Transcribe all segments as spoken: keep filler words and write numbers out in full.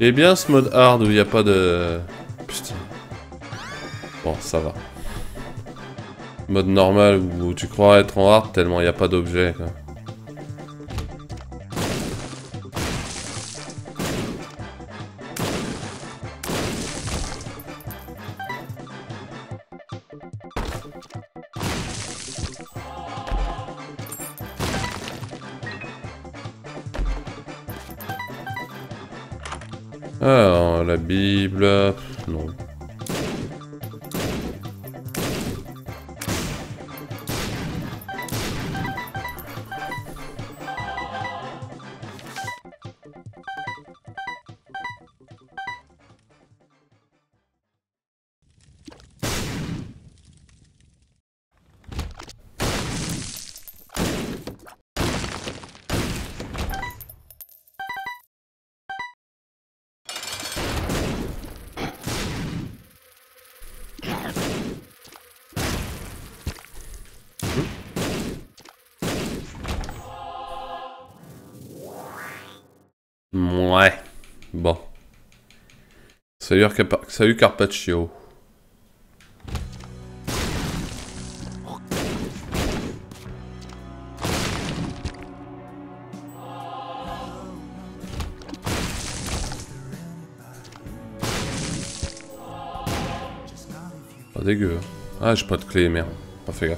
Il est bien ce mode hard où il n'y a pas de... Putain. Bon, ça va. Mode normal où tu crois être en hard tellement il n'y a pas d'objets. Ah, la Bible... Non. Ouais. Bon. Salut, Arca... Salut Carpaccio. Pas dégueu. Ah, j'ai pas de clé, merde. Pas fait gaffe.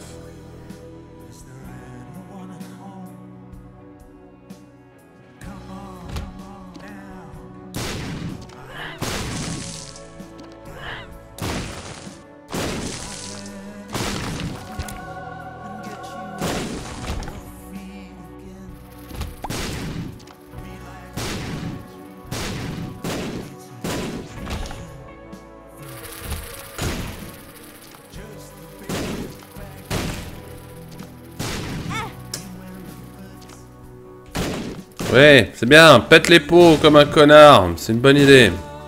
Ouais, c'est bien, pète les pots comme un connard, c'est une bonne idée.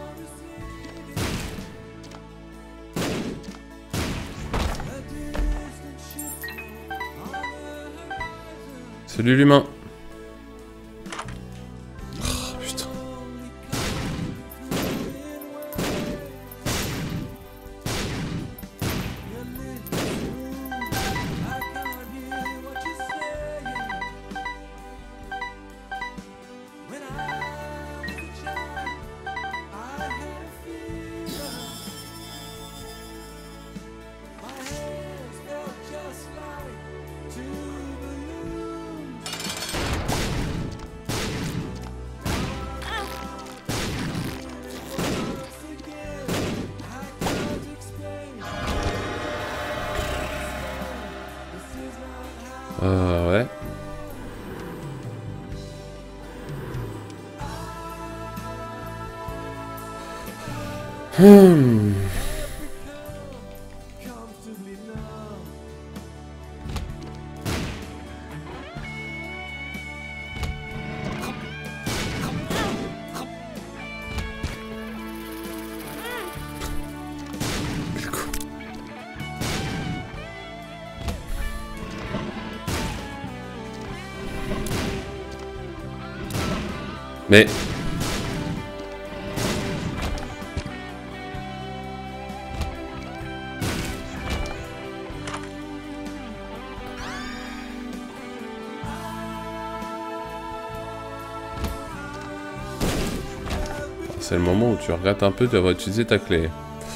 Salut l'humain. Oh, putain. Euh, ouais. Hmm. Mais... C'est le moment où tu regrettes un peu d'avoir utilisé ta clé.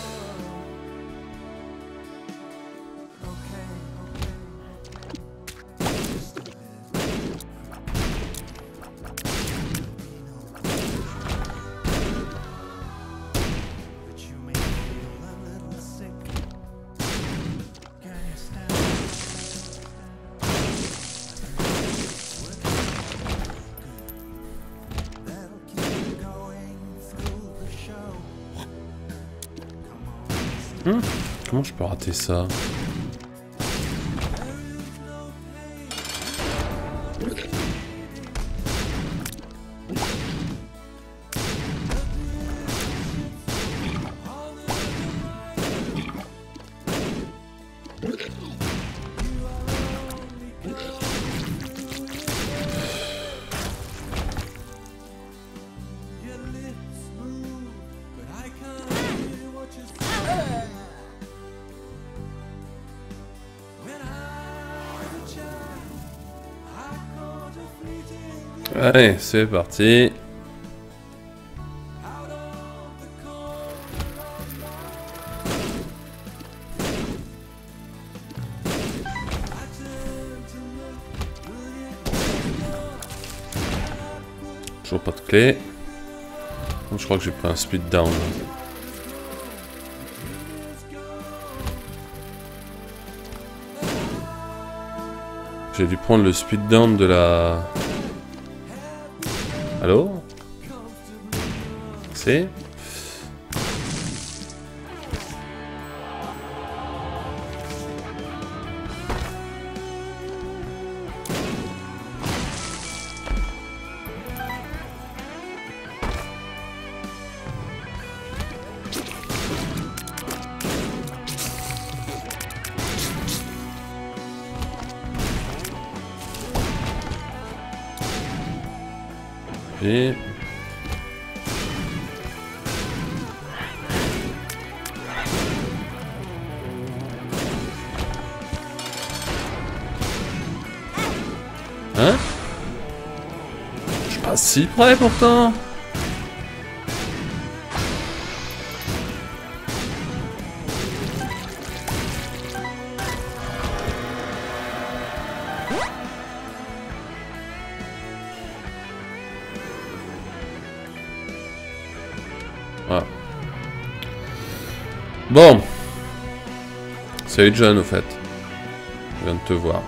Hum, comment je peux rater ça? Allez, c'est parti. Toujours pas de clé. Je crois que j'ai pris un speed down. J'ai dû prendre le speed down de la... Allô? C'est? Et... Hein? Je suis pas si près pourtant. Voilà. Bon. Salut John au fait. Je viens de te voir.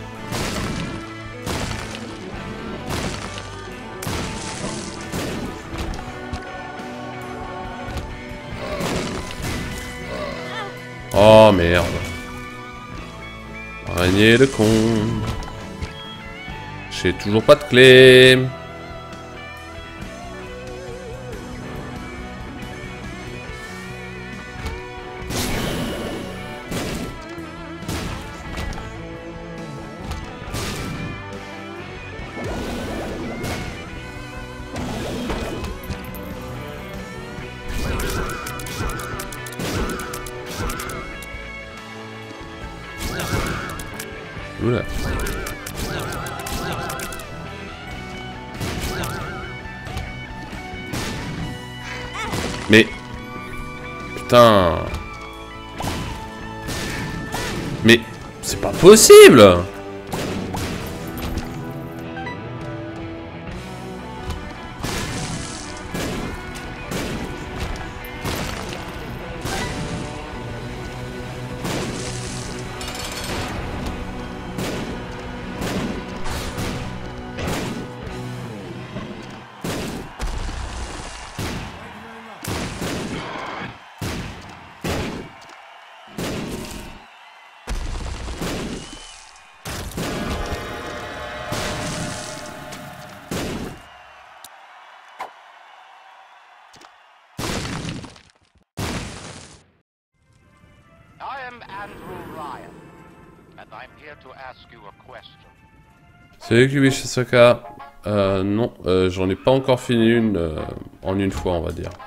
Oh merde. Araignée de con. J'ai toujours pas de clé. Oula. Mais... Putain... Mais... C'est pas possible! Salut Kubi Shisaka. Euh, non, euh, j'en ai pas encore fini une euh, en une fois, on va dire.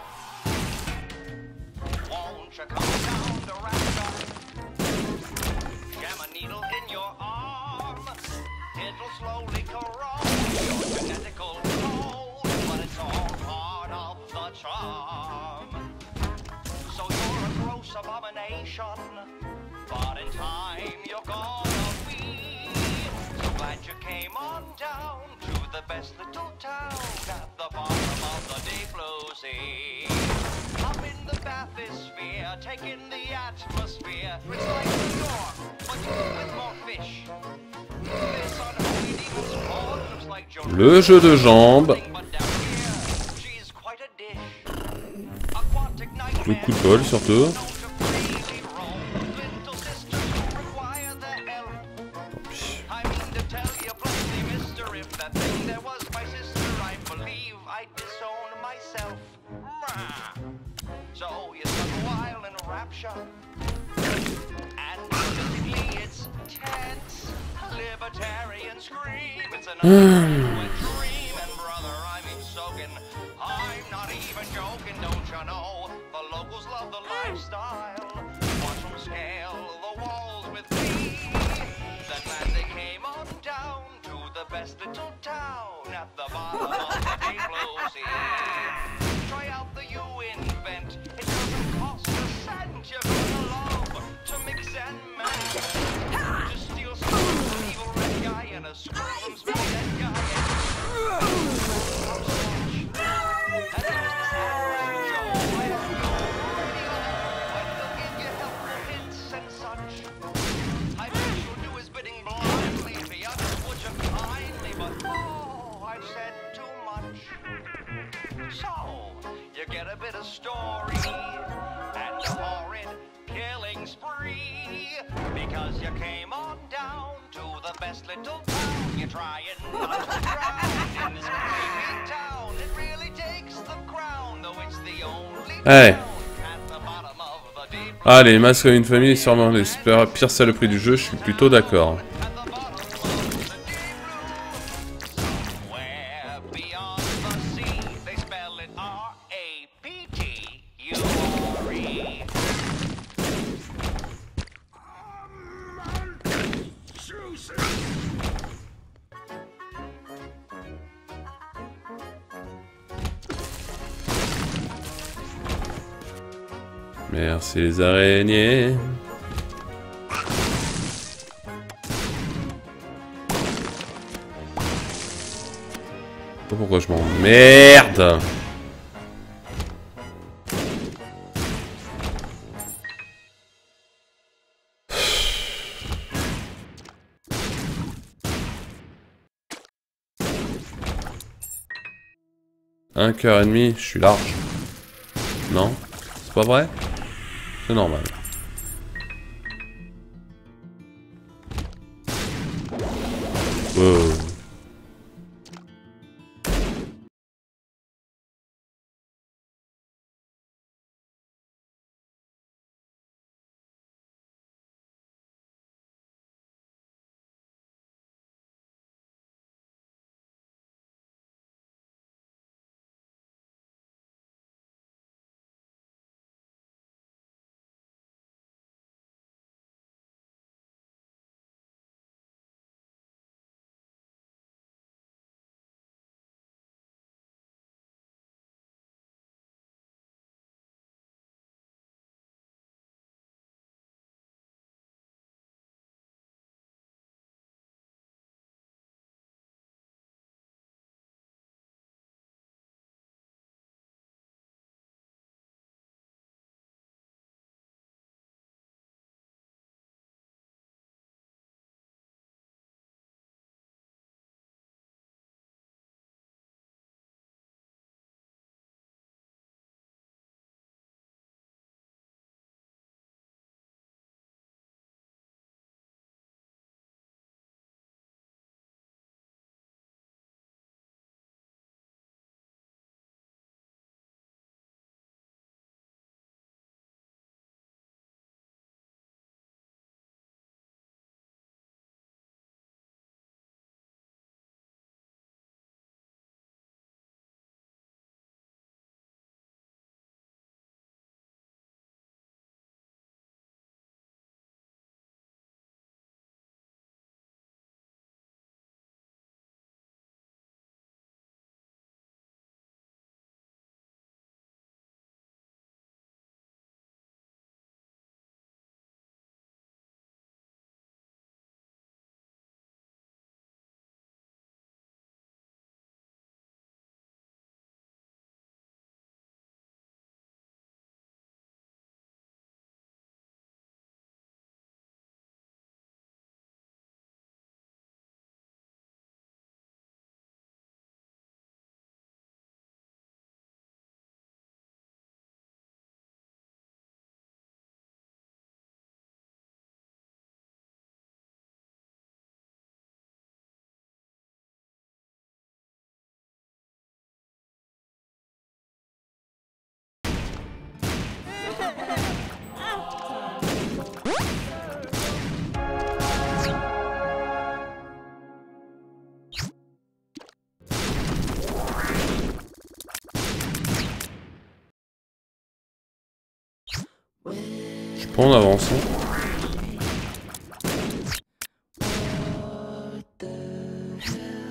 Le jeu de jambes. Le coup de bol surtout. the best little town at the bottom of the deep blue sea. Try out the you invent. It doesn't cost a cent. You're gonna love to mix and match. To steal some an evil red guy and a screw from smelly dead guy. A bit of story and a horrid killing spree because you came on down to the best little town. You're trying not to drown in this creepy town. It really takes the crown, though it's the only Hey. town at the bottom of the deep. Ah, les masques comme une famille, sûrement les super- pires saloperies du jeu, je suis plutôt d'accord. Merci les araignées. Je sais pas pourquoi je m'emmerde. Un cœur et demi, je suis large. Non? C'est pas vrai? C'est normal. Wow. Je peux en avancer. What the hell?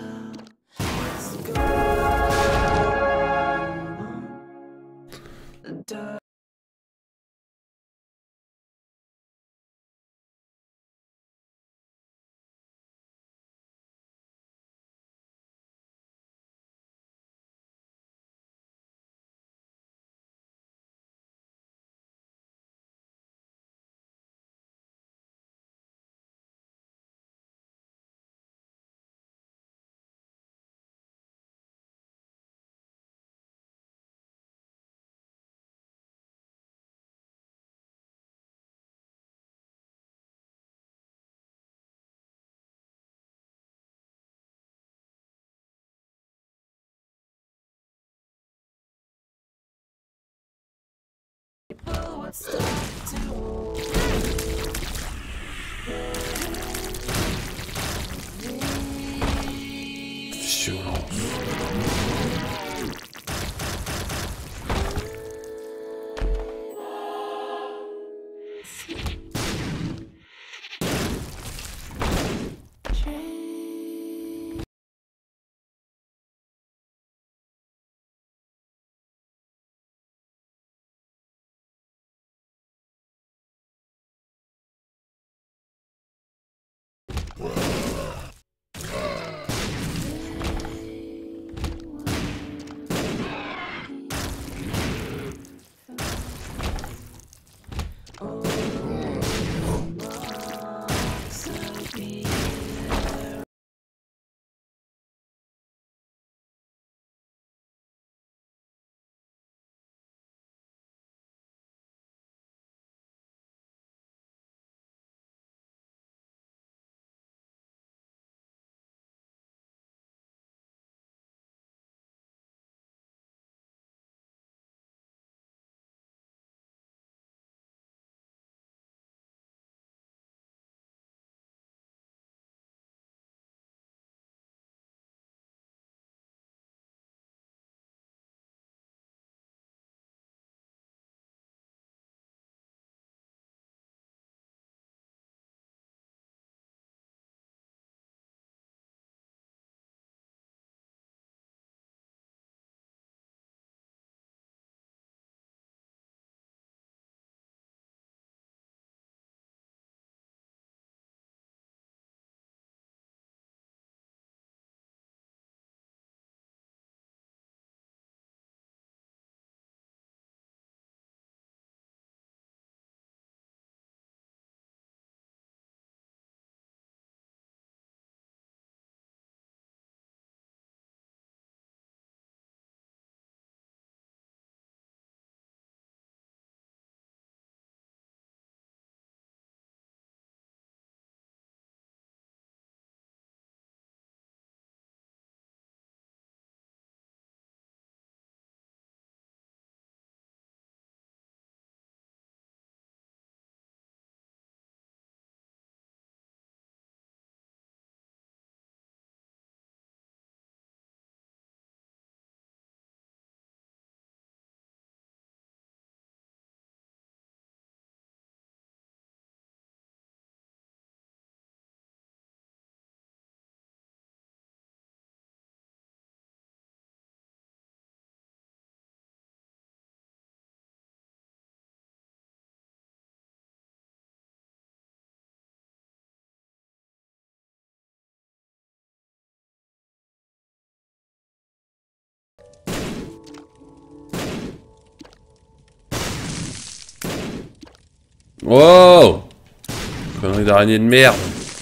Wow! Connerie d'araignée de merde.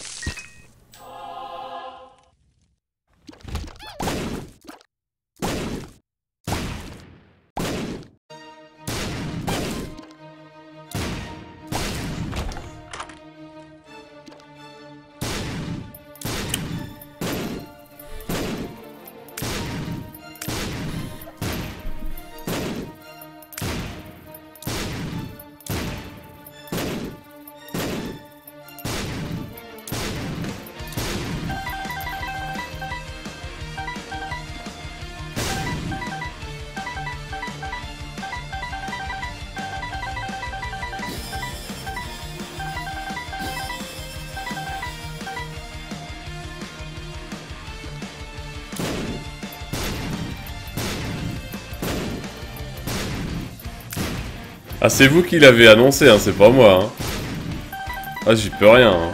Ah, c'est vous qui l'avez annoncé, hein, c'est pas moi. Hein. Ah, j'y peux rien. Hein.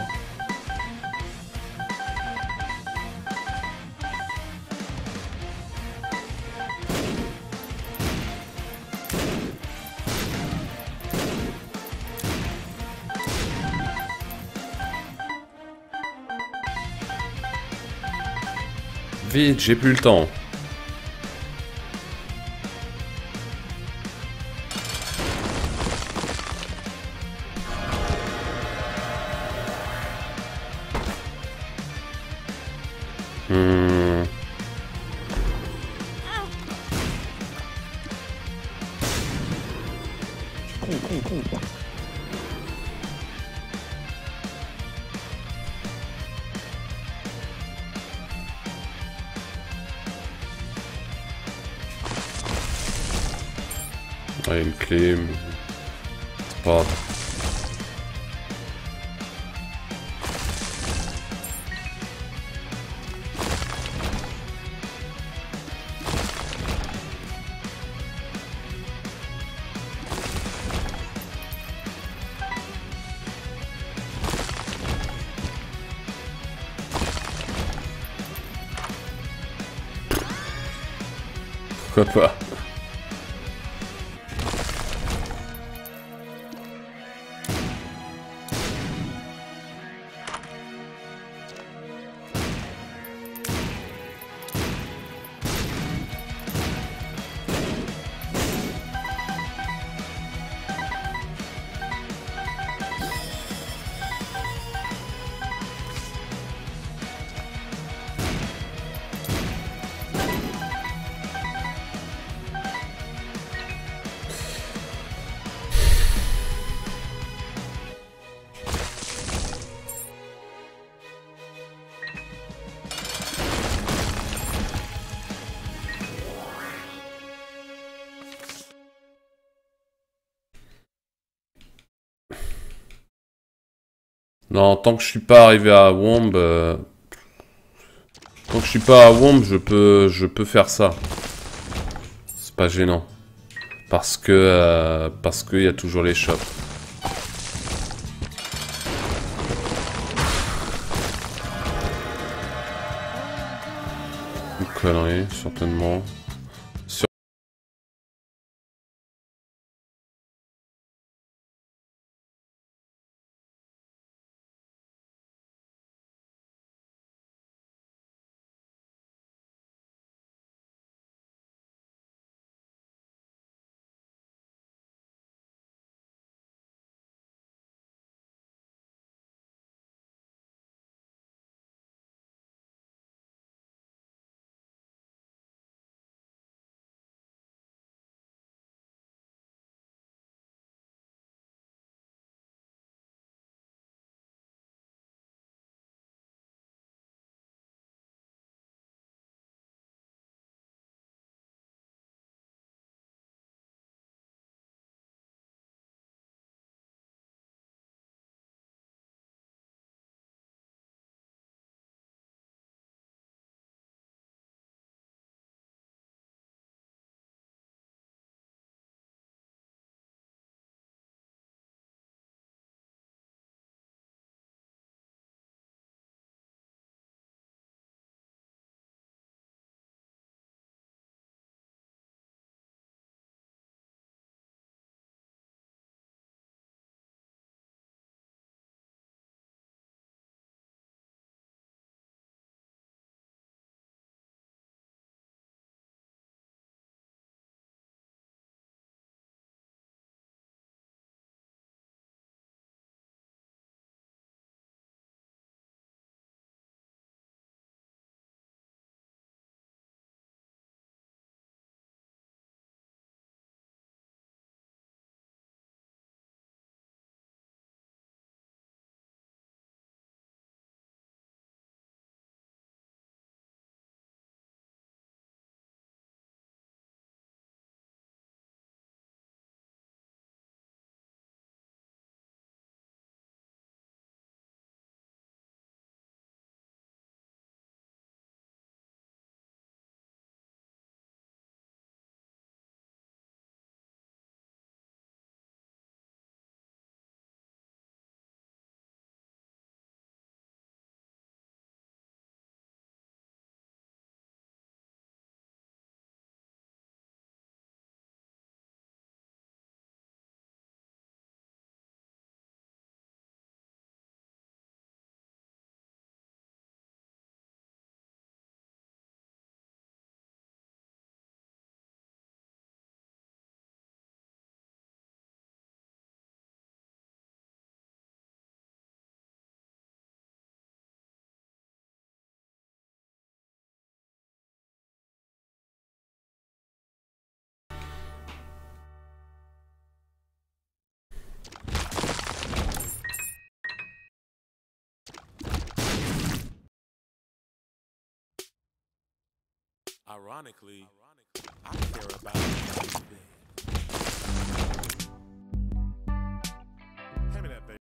Vite, j'ai plus le temps. Hmm. Ouais, une clé, mais... c'est pas grave. Pourquoi pas? Non, tant que je suis pas arrivé à Womb, euh... tant que je suis pas à Womb, je peux, je peux faire ça. C'est pas gênant. Parce que, euh... parce qu'il y a toujours les shops. Une connerie, certainement. Ironically, I care about it. Hand me that, baby.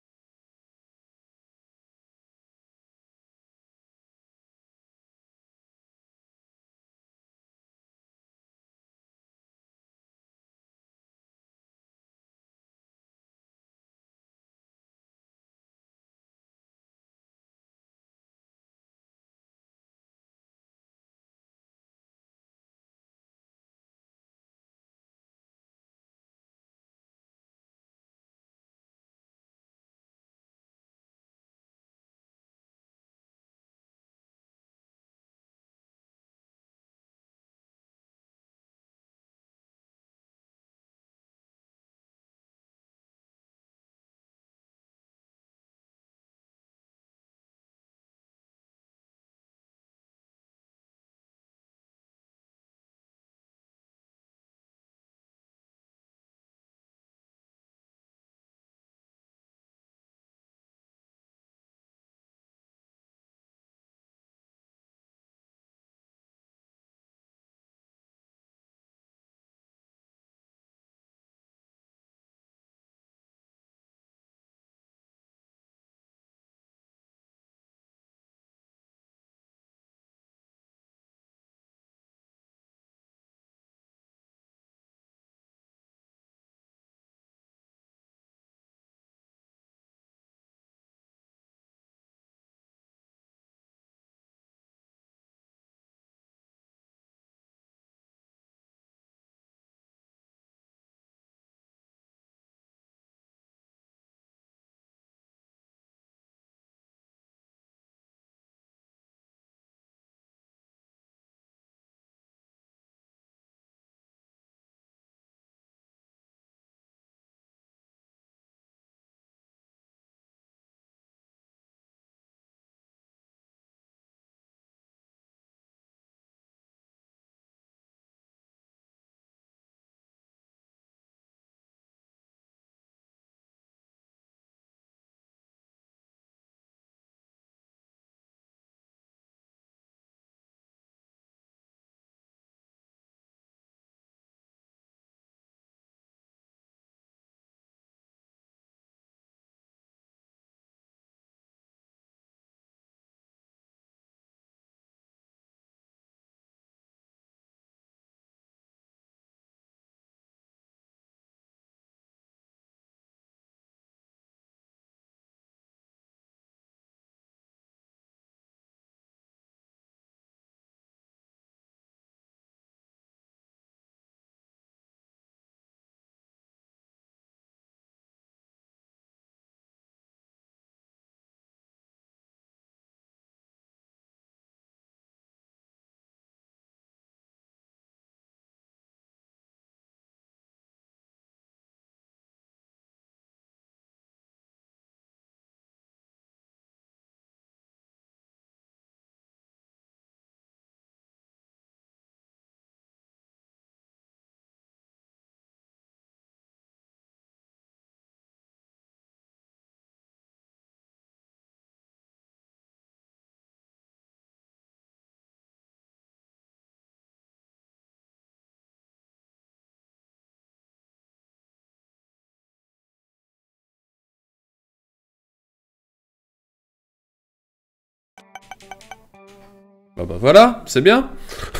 Bah bah voilà, c'est bien.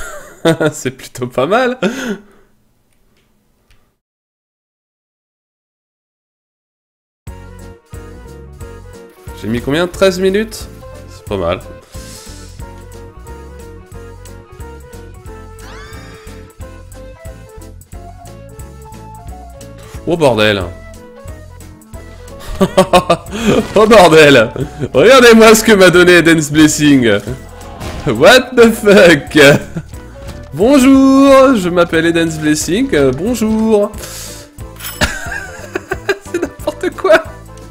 C'est plutôt pas mal. J'ai mis combien? treize minutes? C'est pas mal. Oh bordel. Oh bordel. Regardez-moi ce que m'a donné Dance Blessing. What the fuck. Bonjour, je m'appelle Eden's Blessing, euh, bonjour. C'est n'importe quoi.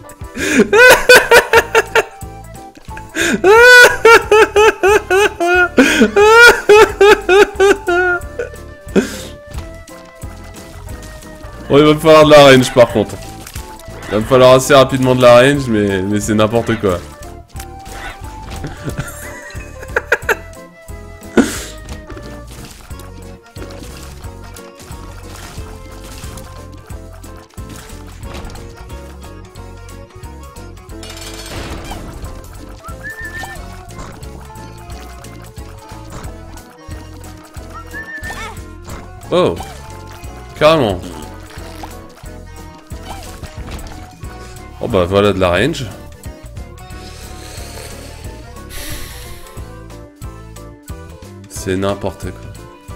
Bon, il va me falloir de la range par contre. Il va me falloir assez rapidement de la range, mais, mais c'est n'importe quoi. Oh, carrément. Oh bah voilà de la range. C'est n'importe quoi.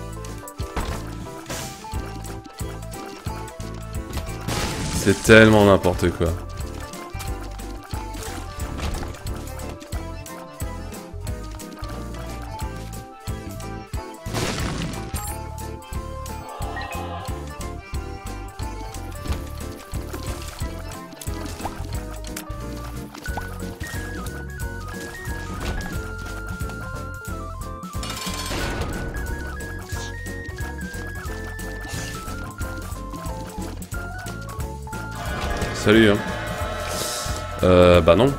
C'est tellement n'importe quoi. Salut hein. Euh, bah non.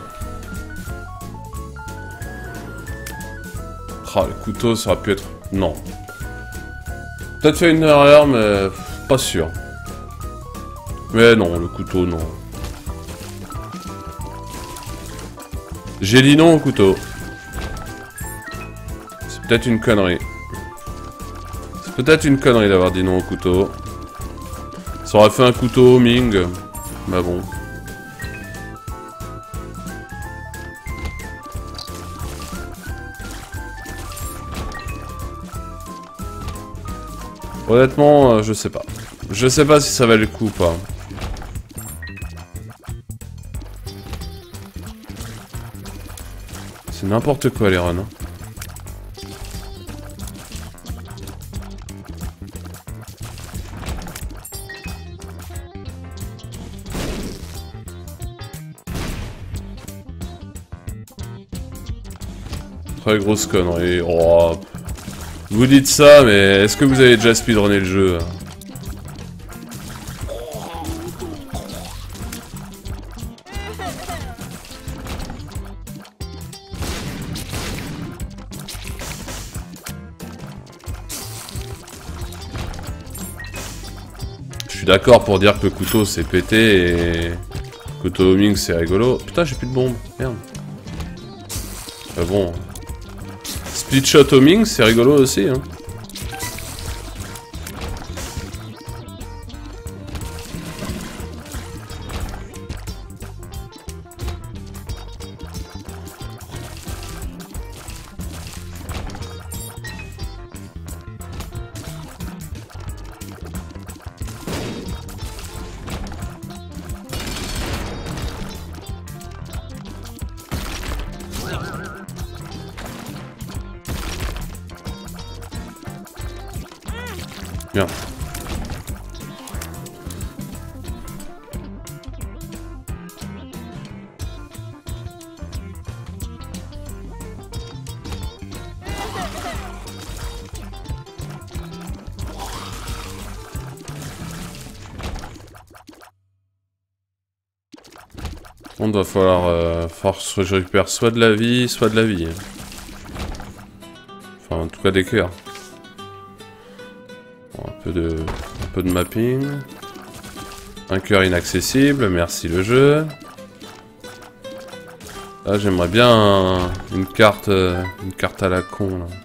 Ah, le couteau, ça aurait pu être... Non. Peut-être fait une erreur, mais pas sûr. Mais non, le couteau, non. J'ai dit non au couteau. C'est peut-être une connerie. C'est peut-être une connerie d'avoir dit non au couteau. Ça aurait fait un couteau Ming. Bah bon. Honnêtement, euh, je sais pas. Je sais pas si ça valait le coup ou pas. C'est n'importe quoi les runs. Hein. Très grosse connerie. Oh. Vous dites ça, mais est-ce que vous avez déjà speedrunné le jeu? Je suis d'accord pour dire que le couteau c'est pété et... Couteau homing c'est rigolo. Putain, j'ai plus de bombes. Merde. Ah bon... Split shot homing, c'est rigolo aussi. Hein. Bien. On doit falloir, euh, falloir que je récupère soit de la vie, soit de la vie. Enfin, en tout cas des cœurs. Bon, un peu de, un peu de mapping. Un cœur inaccessible, merci le jeu. Là, j'aimerais bien un, une carte, euh, une carte à la con là.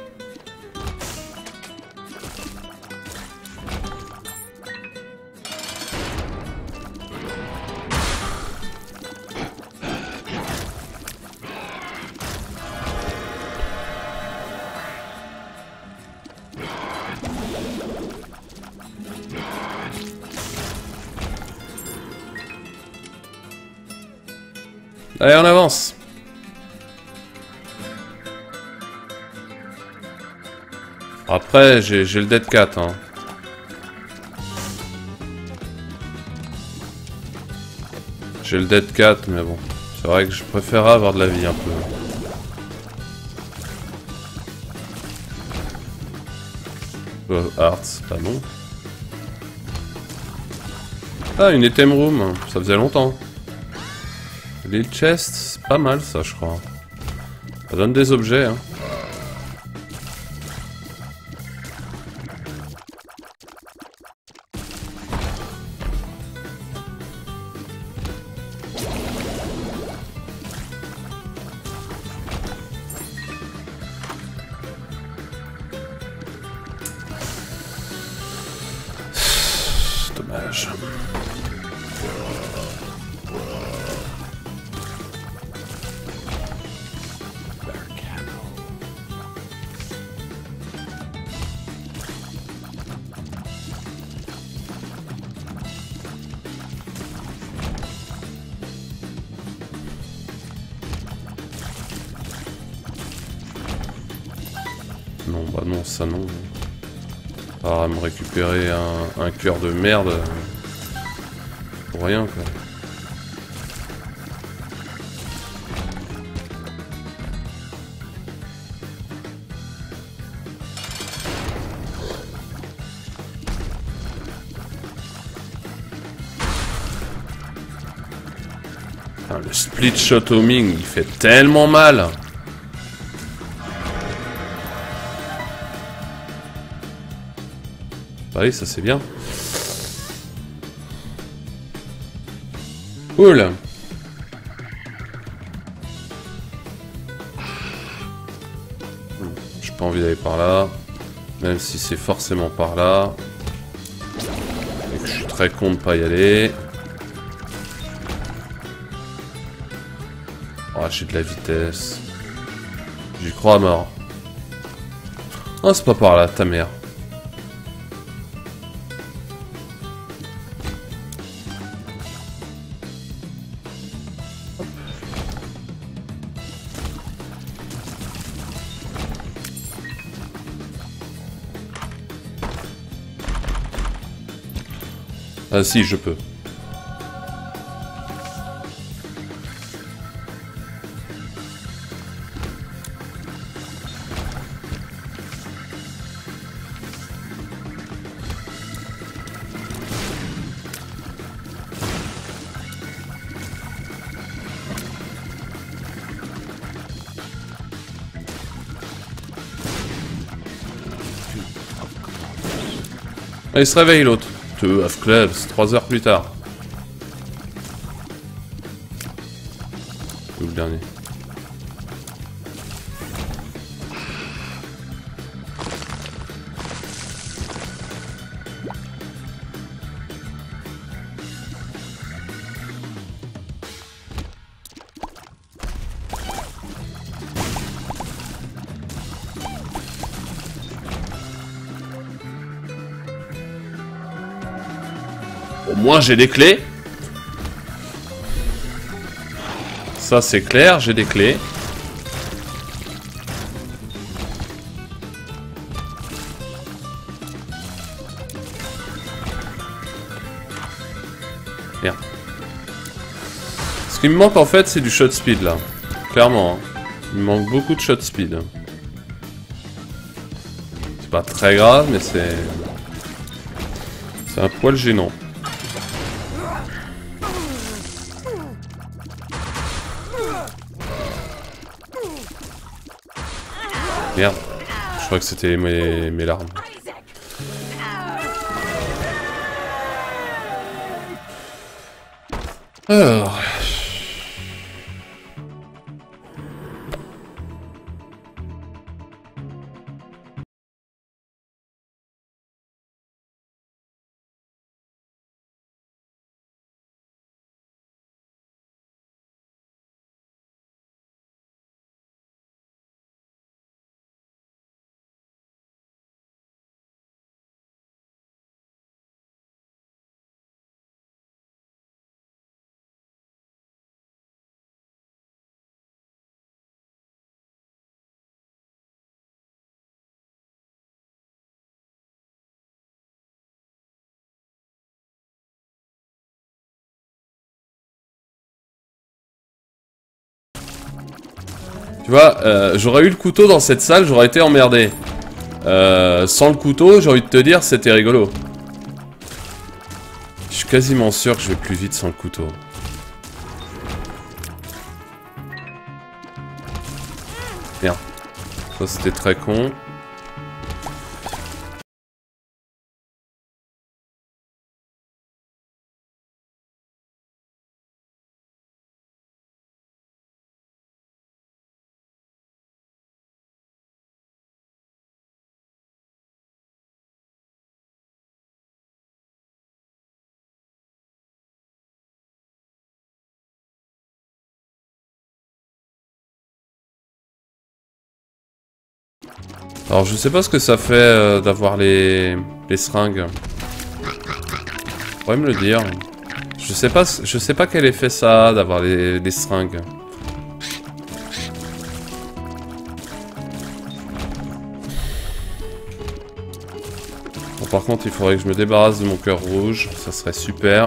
Allez, on avance. Après, j'ai le Dead quatre. Hein. J'ai le Dead quatre, mais bon. C'est vrai que je préfère avoir de la vie un peu. Oh, Arts, pas bon. Ah, une item room. Ça faisait longtemps. Les chests, c'est pas mal ça, je crois. Ça donne des objets, hein. C'est dommage. Non, bah non, ça non. Ah, me récupérer un, un cœur de merde. Pour rien, quoi. Putain, le split shot homing, il fait tellement mal. Bah oui, ça c'est bien. Cool. J'ai pas envie d'aller par là. Même si c'est forcément par là. Et que je suis très con de pas y aller. Oh, j'ai de la vitesse. J'y crois à mort. Oh, c'est pas par là, ta mère. Ah si, je peux. Ah, il se réveille l'autre. Two of clubs, trois heures plus tard. Ou le dernier. Au moins j'ai des clés. Ça c'est clair, j'ai des clés. Merde. Ce qui me manque en fait c'est du shot speed là. Clairement. Hein. Il me manque beaucoup de shot speed. C'est pas très grave mais c'est... C'est un poil gênant. Merde, je crois que c'était mes, mes larmes. Alors... Tu vois, euh, j'aurais eu le couteau dans cette salle, j'aurais été emmerdé. Euh, sans le couteau, j'ai envie de te dire, c'était rigolo. Je suis quasiment sûr que je vais plus vite sans le couteau. Merde. Ça, c'était très con. Alors je sais pas ce que ça fait euh, d'avoir les... les seringues. Pourrais me le dire. Je sais pas, je sais pas quel effet ça a d'avoir les... les seringues. Bon, par contre il faudrait que je me débarrasse de mon cœur rouge, ça serait super.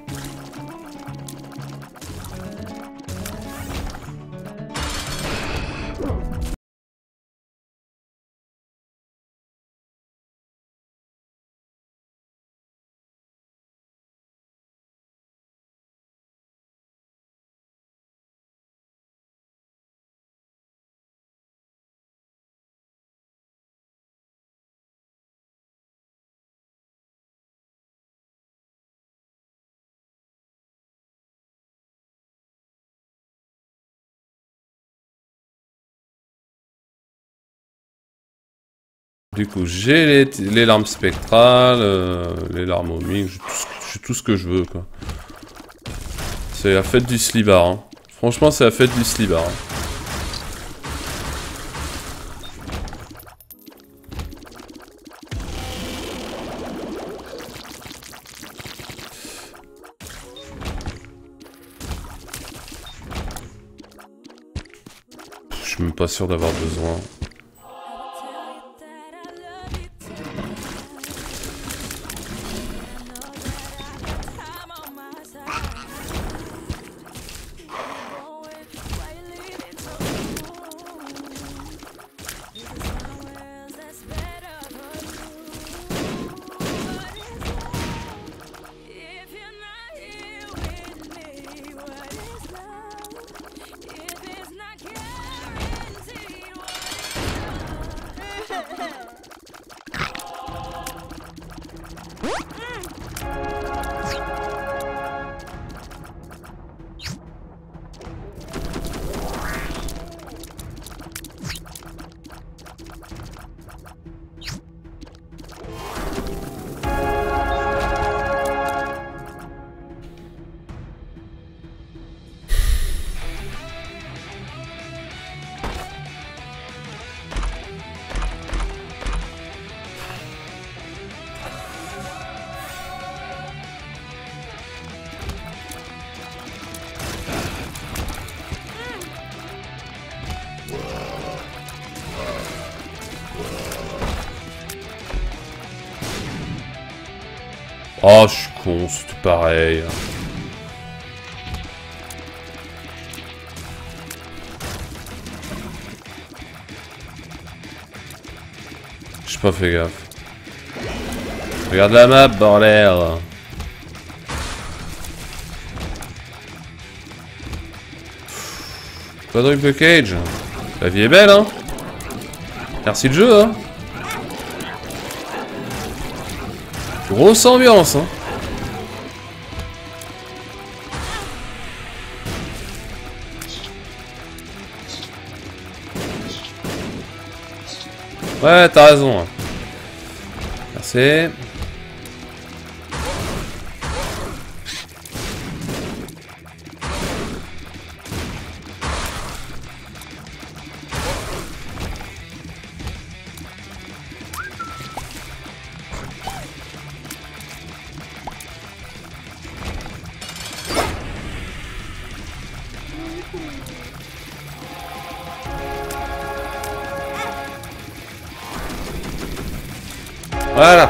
Du coup, j'ai les, les larmes spectrales, euh, les larmes omiques, j'ai tout, j'ai tout ce que je veux, quoi. C'est la fête du slibard, hein. Franchement, c'est la fête du slibard. Hein. Je suis même pas sûr d'avoir besoin. Oh, je suis con, c'est tout pareil. J'ai pas fait gaffe. Regarde la map, bordel. Quadruple cage. La vie est belle, hein. Merci le jeu, hein. Grosse ambiance, hein. Ouais, t'as raison. Hein. Merci. Voilà.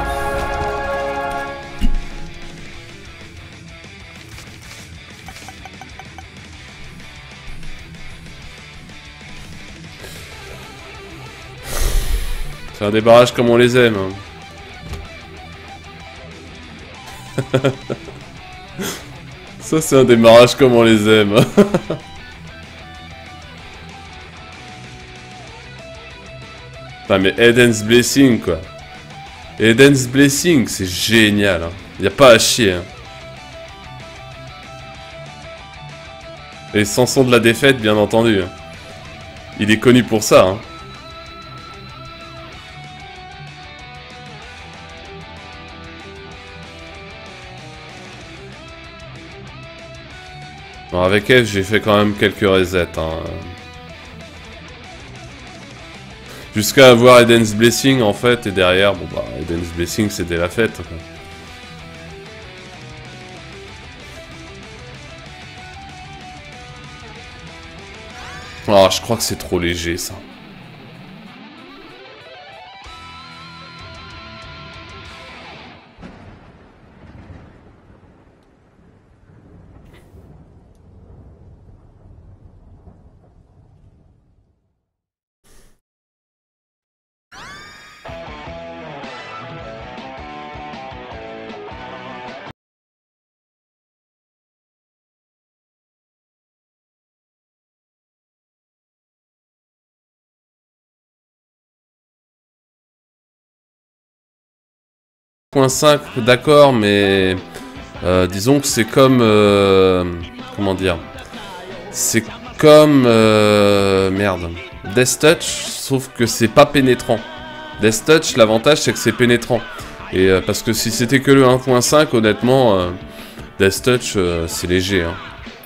C'est un débarrage comme on les aime. Hein. Ça c'est un démarrage comme on les aime. Putain mais Eden's Blessing quoi. Eden's Blessing, c'est génial. Hein. Y a pas à chier. Hein. Et Samson de la défaite, bien entendu. Hein. Il est connu pour ça. Hein. Bon, avec F, j'ai fait quand même quelques resets. Hein. Jusqu'à avoir Eden's Blessing en fait, et derrière, bon bah, Eden's Blessing c'était la fête. Quoi. Oh, je crois que c'est trop léger ça. point cinq, d'accord, mais euh, disons que c'est comme... Euh, comment dire? C'est comme... Euh, merde. Death Touch, sauf que c'est pas pénétrant. Death Touch, l'avantage c'est que c'est pénétrant. Et euh, parce que si c'était que le un point cinq, honnêtement, euh, Death Touch, euh, c'est léger. Hein.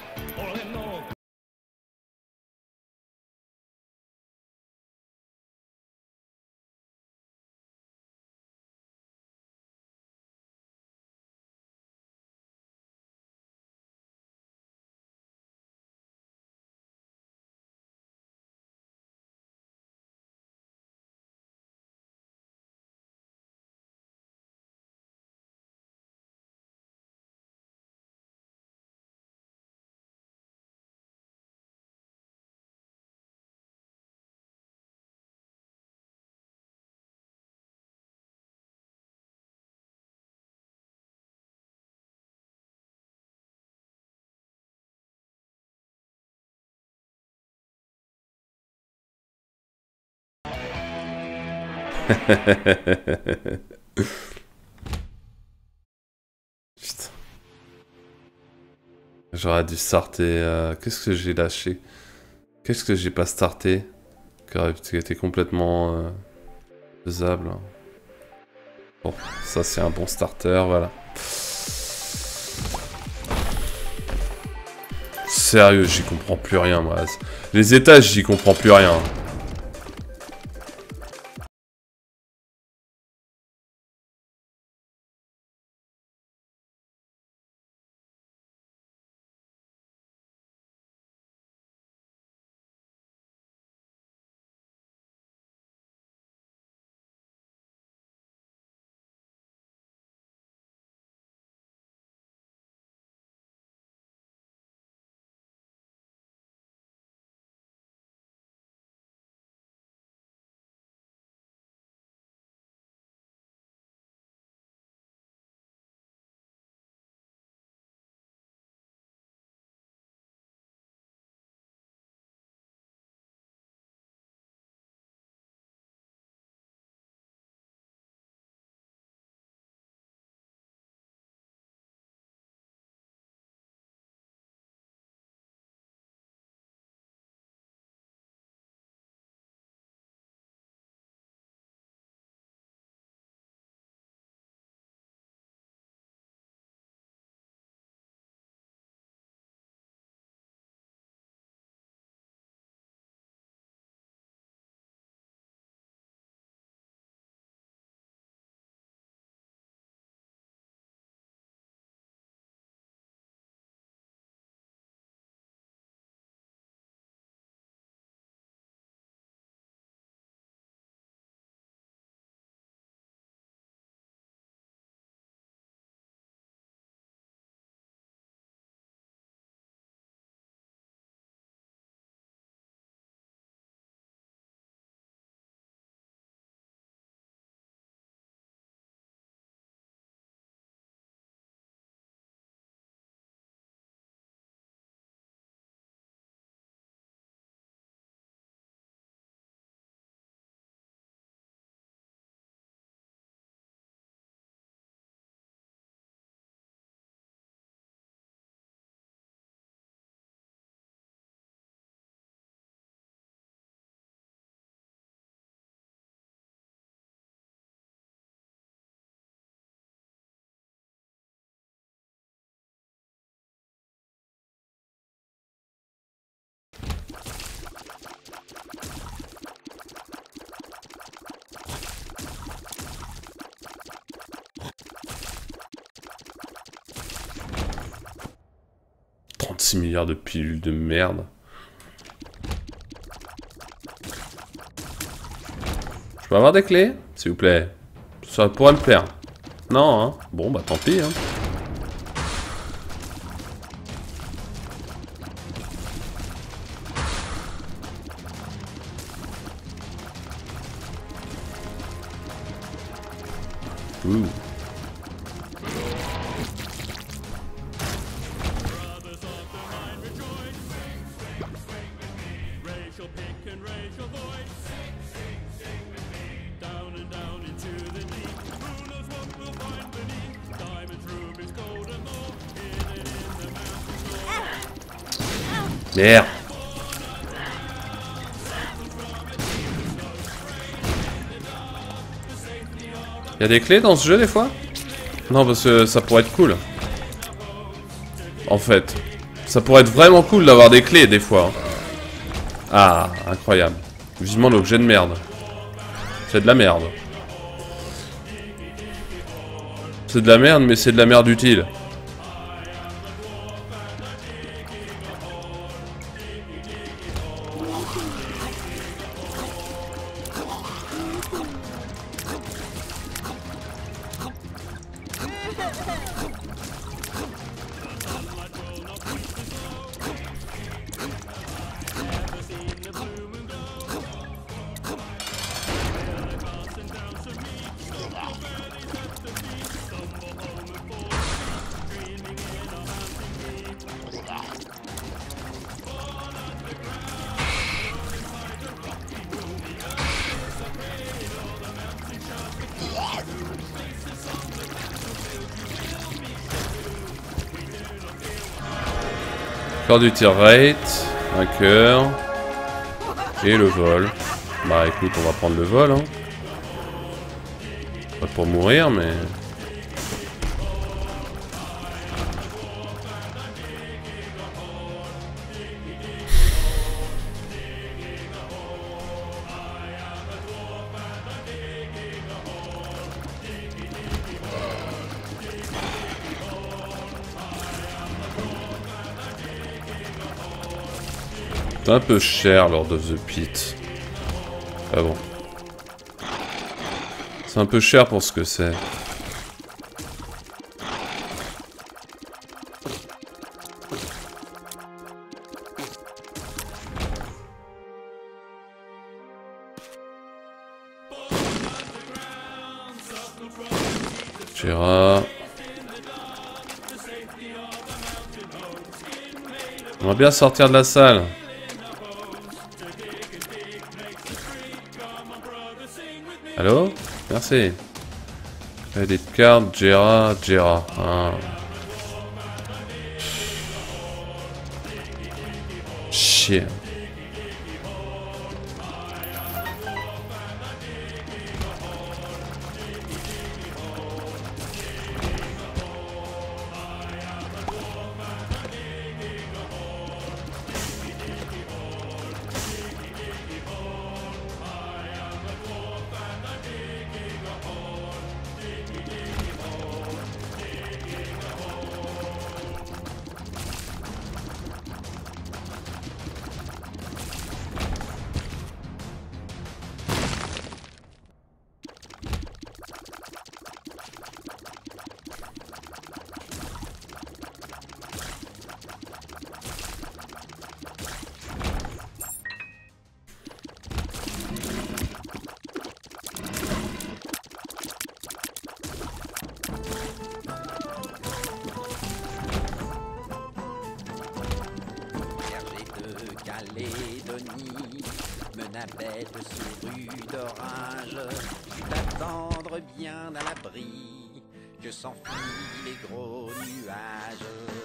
Putain. J'aurais dû starter... Euh, Qu'est-ce que j'ai lâché? Qu'est-ce que j'ai pas starté? Qui aurait été complètement euh, faisable. Bon, ça c'est un bon starter, voilà. Sérieux, j'y comprends plus rien, moi. Les étages, j'y comprends plus rien. six milliards de pilules de merde. Je peux avoir des clés, s'il vous plaît? Ça pourrait me plaire. Non, hein? Bon, bah tant pis, hein. Ouh. Merde. Y'a des clés dans ce jeu des fois? Non, parce que ça pourrait être cool. En fait. Ça pourrait être vraiment cool d'avoir des clés des fois. Ah, incroyable. Vivement l'objet de merde. C'est de la merde. C'est de la merde, mais c'est de la merde utile. Encore du tir rate, un cœur et le vol. Bah écoute, on va prendre le vol, hein. Pas pour mourir, mais... C'est un peu cher, Lord of the Pit. Ah bon. C'est un peu cher pour ce que c'est. Gérard. On va bien sortir de la salle. Allô? Merci. Et des cartes, Gera, Gera. Ah. Chier. Calédonie, menabelle sous rue d'orage, t'attendre bien à l'abri, que s'enfuient les gros nuages.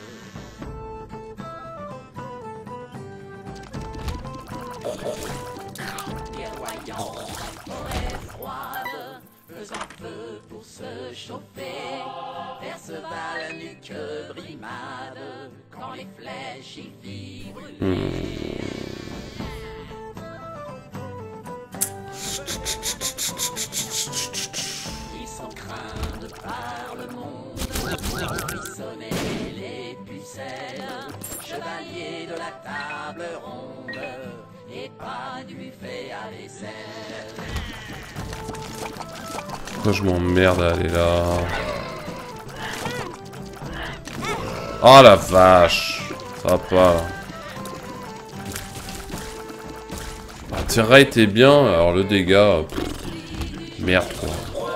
Guerroyant, forêt froide, faisant feu pour se chauffer, Perceval la nuque brimade, quand les flèches y fit brûler. Ils sont craints de par le monde, frissonner les pucelles, chevalier de la table ronde, et pas du buffet à vaisselle. Pourquoi je m'emmerde à aller là? Oh la vache! Ça va pas. Ah, tir rate est bien, alors le dégât... Pff, merde quoi.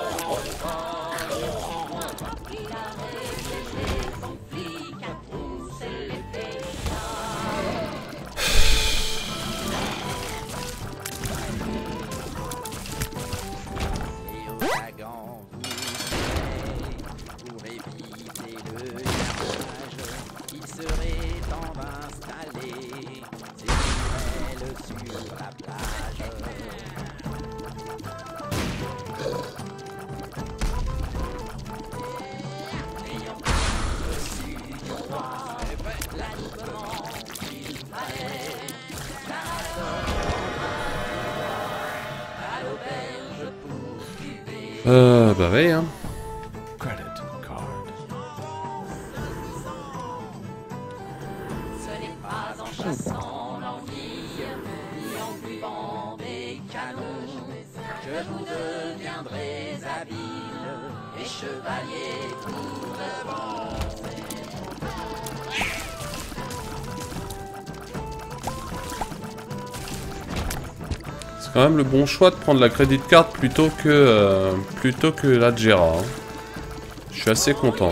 Euh, bah ouais, hein. Credit card. Ce n'est pas en chassant l'envie, ni en buvant des canons, que vous deviendrez habile et chevalier pour de bon. C'est quand même le bon choix de prendre la credit card plutôt que euh, plutôt que la Jera. Hein. Je suis assez content.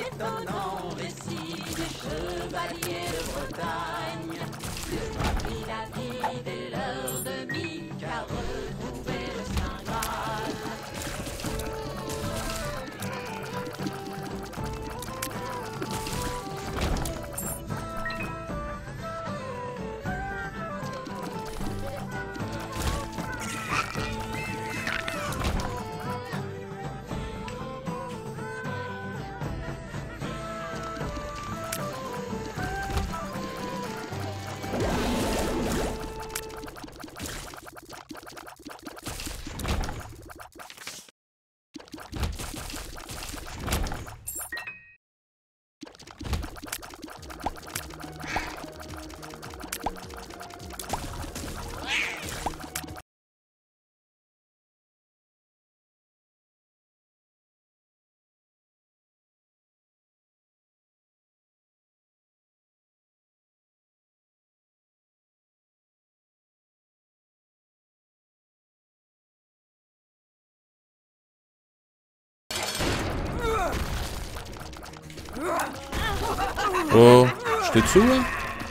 Oh, j'étais dessous là?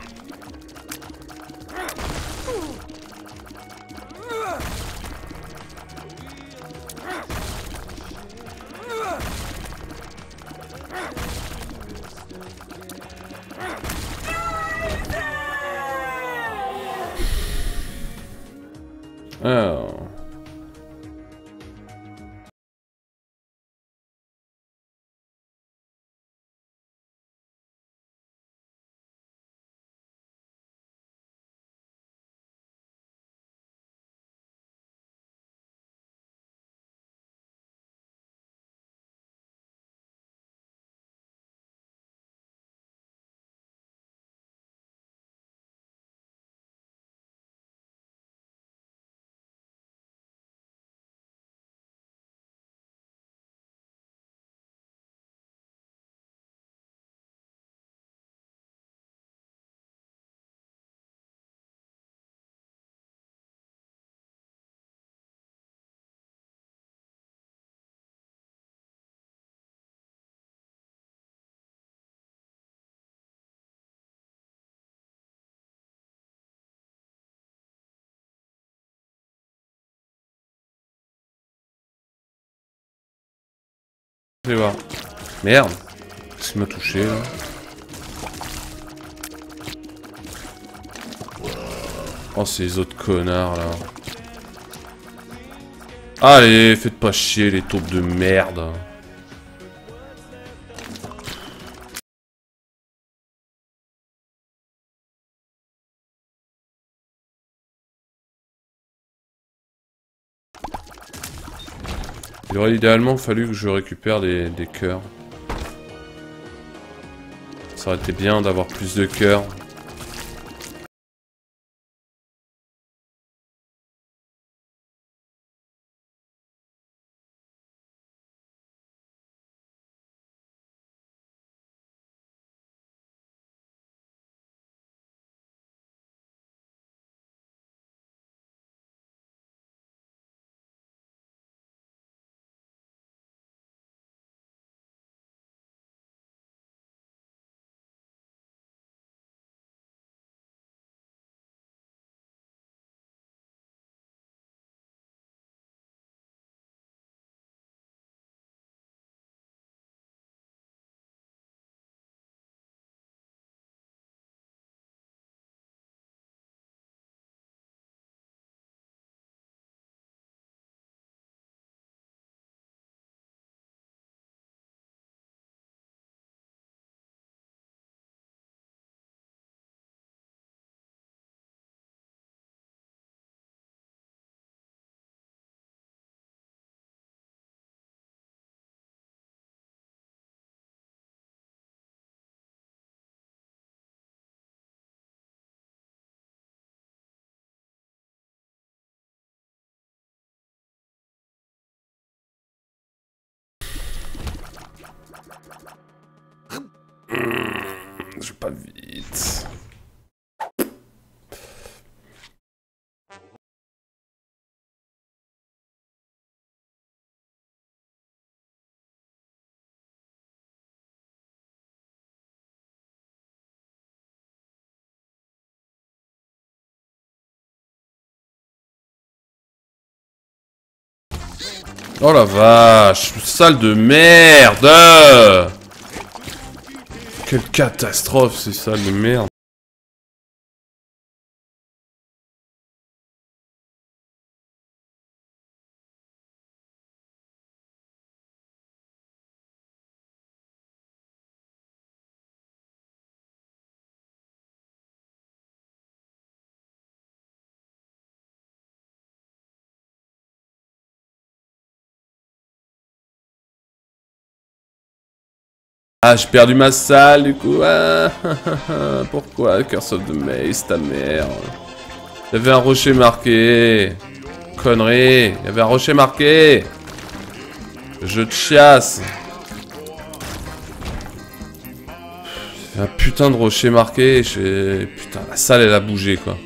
Alors... Je vais voir. Merde. Qu'est-ce qui m'a touché là? Oh, ces autres connards là. Allez, faites pas chier les taupes de merde. Il aurait idéalement fallu que je récupère des, des cœurs. Ça aurait été bien d'avoir plus de cœur. Mmh, je vais pas vite. Oh la vache, salle de merde! Quelle catastrophe, ces salles de merde. Ah, j'ai perdu ma salle, du coup. Ah, pourquoi, Curse of the Maze, ta mère. Il y avait un rocher marqué. Connerie. Il y avait un rocher marqué. Je te chasse. Il y a un putain de rocher marqué. Putain, la salle, elle a bougé, quoi.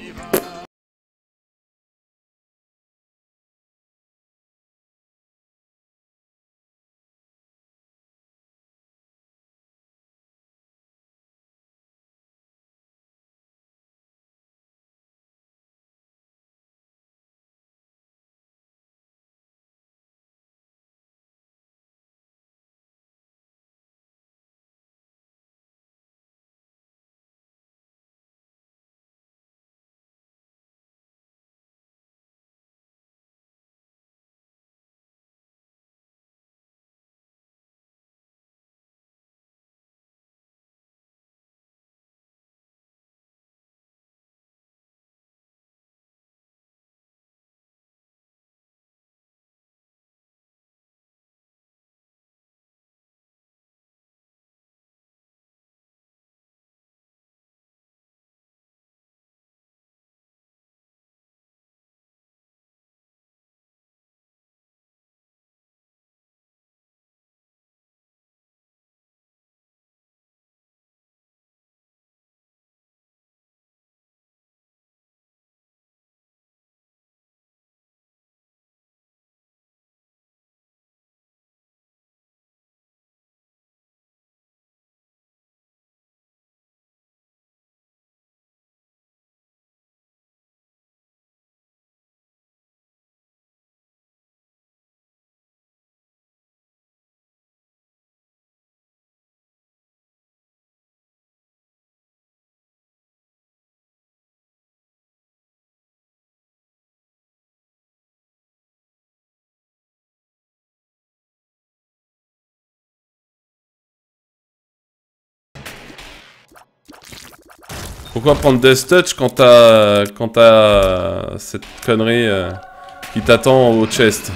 Pourquoi prendre Death Touch quand t'as quand t'as cette connerie euh, qui t'attend au chest?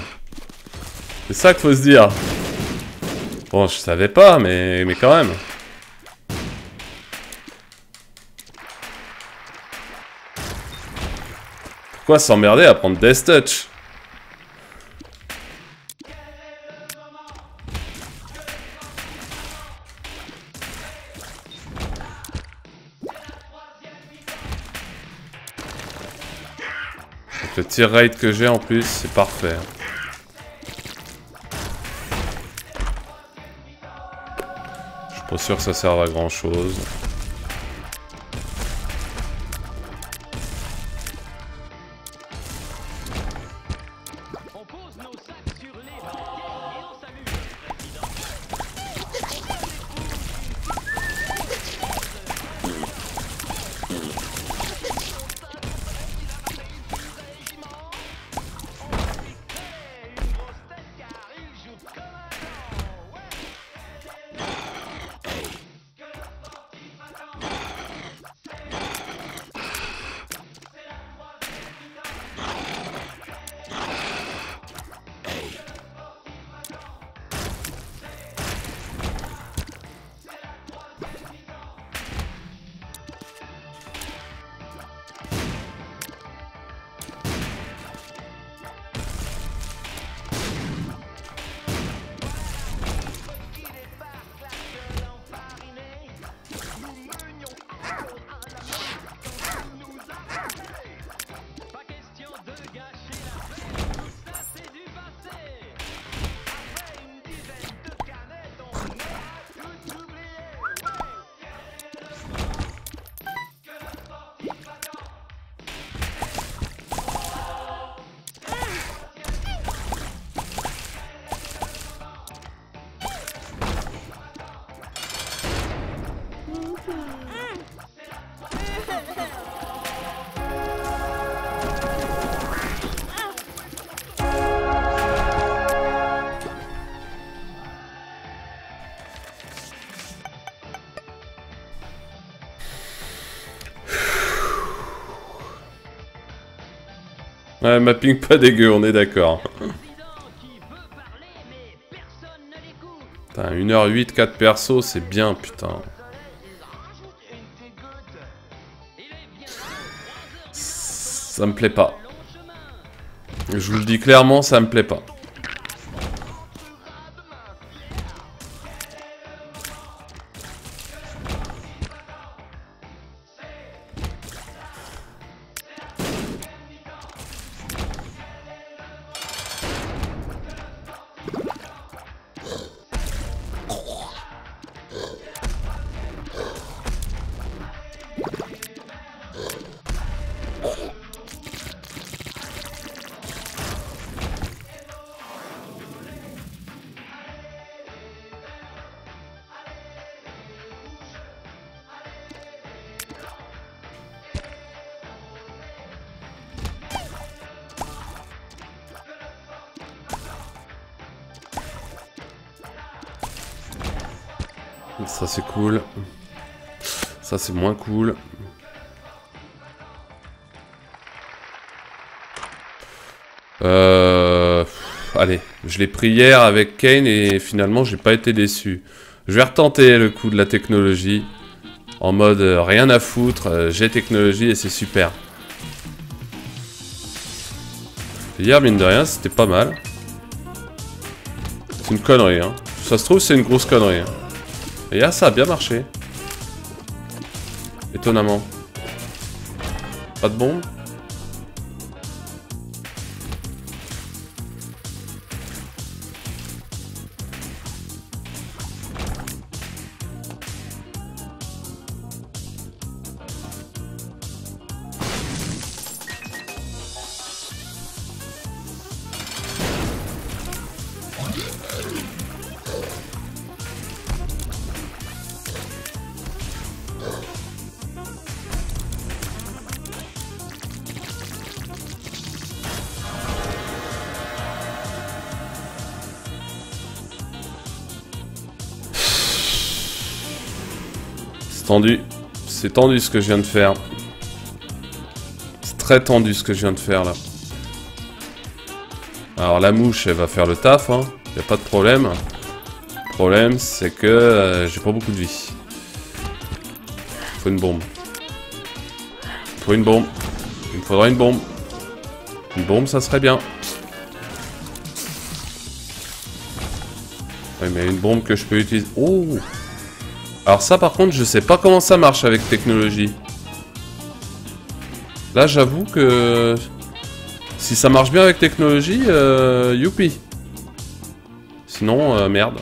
C'est ça qu'il faut se dire. Bon, je savais pas, mais, mais quand même. Pourquoi s'emmerder à prendre Death Touch? Le tir rate que j'ai en plus, c'est parfait. Je suis pas sûr que ça serve à grand chose. Ouais, mapping pas dégueu, on est d'accord. Putain, une heure huit, quatre persos, c'est bien, putain. Ça me plaît pas. Je vous le dis clairement, ça me plaît pas. Ça c'est cool. Ça c'est moins cool. Euh... Allez, je l'ai pris hier avec Kane et finalement j'ai pas été déçu. Je vais retenter le coup de la technologie. En mode euh, rien à foutre, euh, j'ai technologie et c'est super. Hier mine de rien c'était pas mal. C'est une connerie hein. Ça se trouve c'est une grosse connerie hein. Et là, ça a bien marché. Étonnamment. Pas de bombe. Tendu, c'est tendu ce que je viens de faire. C'est très tendu ce que je viens de faire là. Alors la mouche elle va faire le taf, hein. Y a pas de problème. Le problème c'est que euh, j'ai pas beaucoup de vie. Faut une bombe. Faut une bombe. Il me faudra une bombe. Une bombe, ça serait bien. Oui, mais une bombe que je peux utiliser... Oh! Alors ça, par contre, je sais pas comment ça marche avec technologie. Là, j'avoue que... Si ça marche bien avec technologie, euh, youpi. Sinon, euh, merde.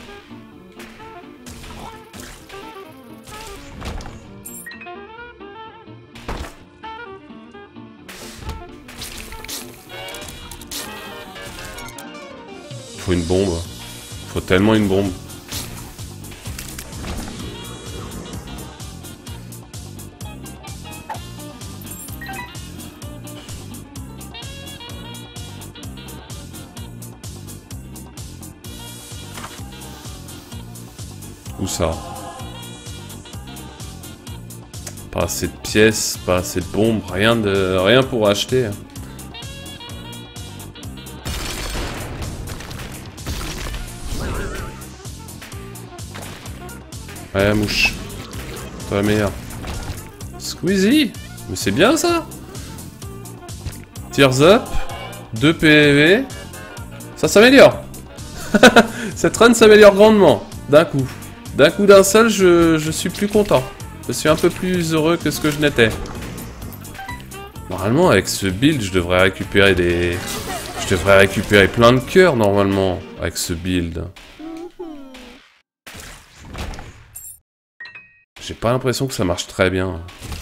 Faut une bombe. Faut tellement une bombe. Où ça? Pas assez de pièces, pas assez de bombes, rien de rien pour acheter. Ouais, mouche. Toi la meilleure. Squeezie. Mais c'est bien ça. Tears up. deux P V. Ça s'améliore. Cette run s'améliore grandement. D'un coup. D'un coup d'un seul, je, je suis plus content. Je suis un peu plus heureux que ce que je n'étais. Normalement, avec ce build, je devrais récupérer des... Je devrais récupérer plein de cœurs, normalement, avec ce build. J'ai pas l'impression que ça marche très bien.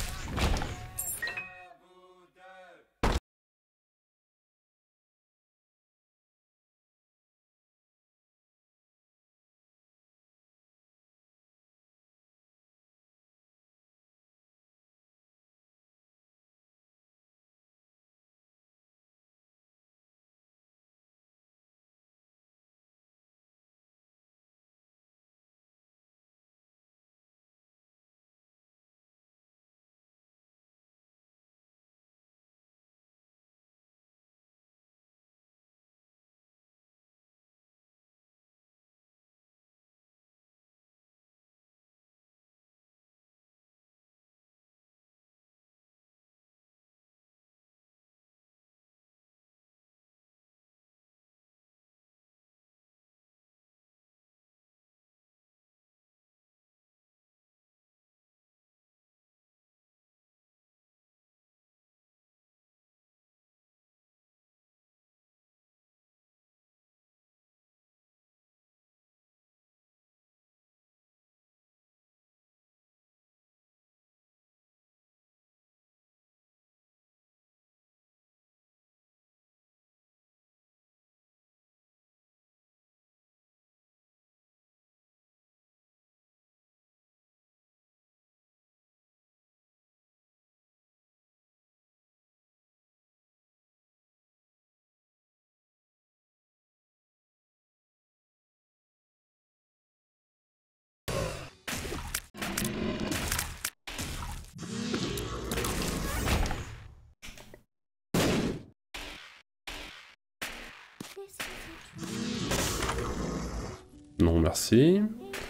Non, merci.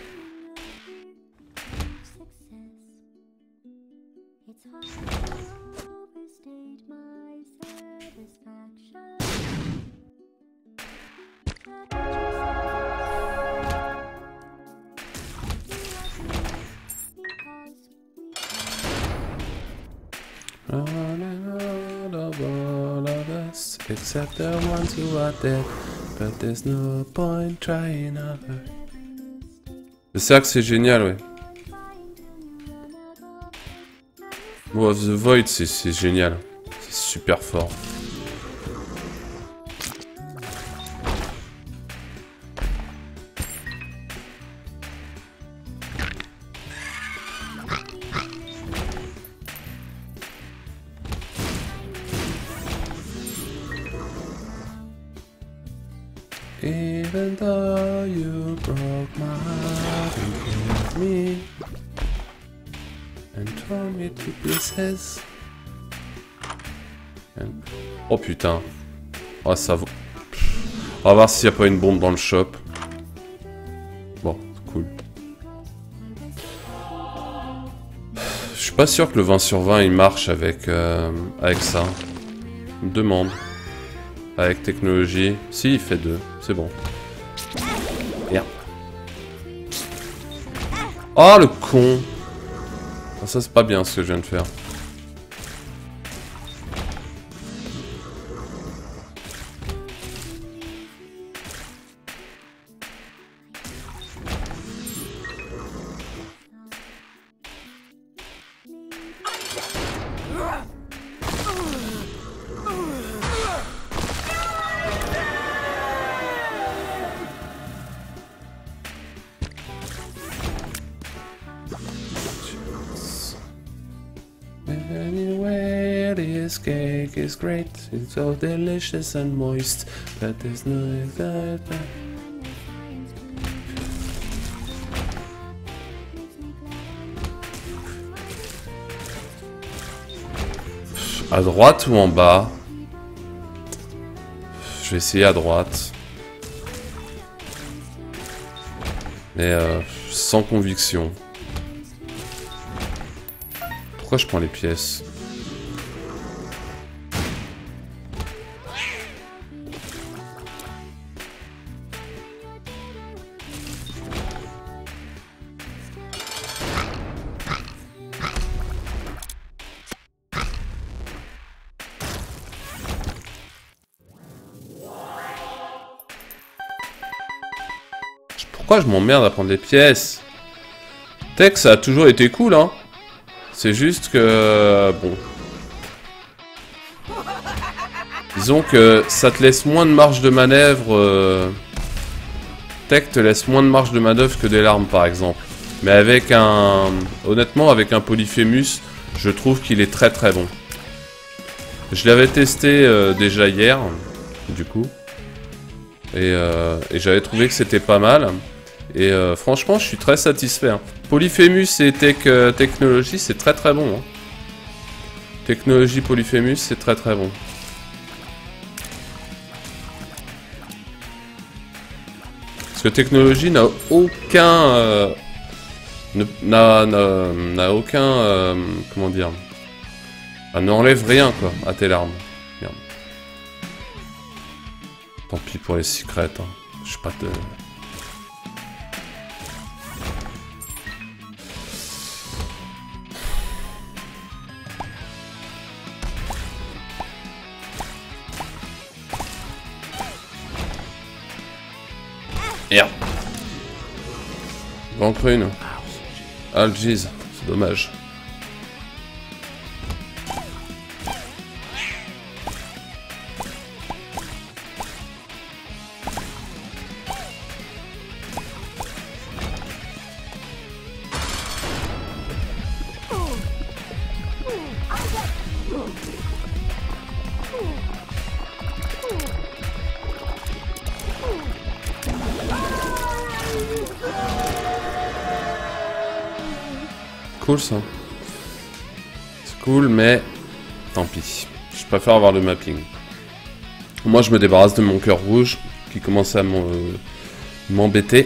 Except the ones who are dead, but there's no point trying harder. Le cercle c'est génial, ouais. War of the Void c'est génial, c'est super fort. Even though you broke my heart and killed me and tore me to pieces. And... Oh putain. Oh ça vaut. On va voir s'il n'y a pas une bombe dans le shop. Bon, cool. Je suis pas sûr que le vingt sur vingt il marche avec, euh, avec ça. Je me demande. Avec technologie. Si, il fait deux. C'est bon. Merde. Oh, le con. Ah, ça, c'est pas bien ce que je viens de faire. Anyway, this cake is great. It's so delicious and moist. But there's no... À droite ou en bas? Je vais essayer à droite. Mais euh, sans conviction. Pourquoi je prends les pièces? Pourquoi je m'emmerde à prendre les pièces? Tech, ça a toujours été cool, hein. C'est juste que... Bon. Disons que ça te laisse moins de marge de manœuvre. Euh... Tech te laisse moins de marge de manœuvre que des larmes, par exemple. Mais avec un... Honnêtement, avec un Polyphémus, je trouve qu'il est très très bon. Je l'avais testé euh, déjà hier, du coup. Et, euh, et j'avais trouvé que c'était pas mal. Et euh, franchement, je suis très satisfait. Hein. Polyphémus et tech, euh, technologie, c'est très très bon. Hein. Technologie Polyphémus, c'est très très bon. Parce que technologie n'a aucun... Euh, n'a, n'a, n'a aucun... Euh, comment dire... Elle n'enlève rien, quoi, à tes larmes. Merde. Tant pis pour les secrets, hein. Je sais pas de... Merde. Banque une. Ah, le jeez, c'est dommage. Cool ça. C'est cool, mais tant pis. Je préfère avoir le mapping. Moi, je me débarrasse de mon cœur rouge qui commence à m'embêter.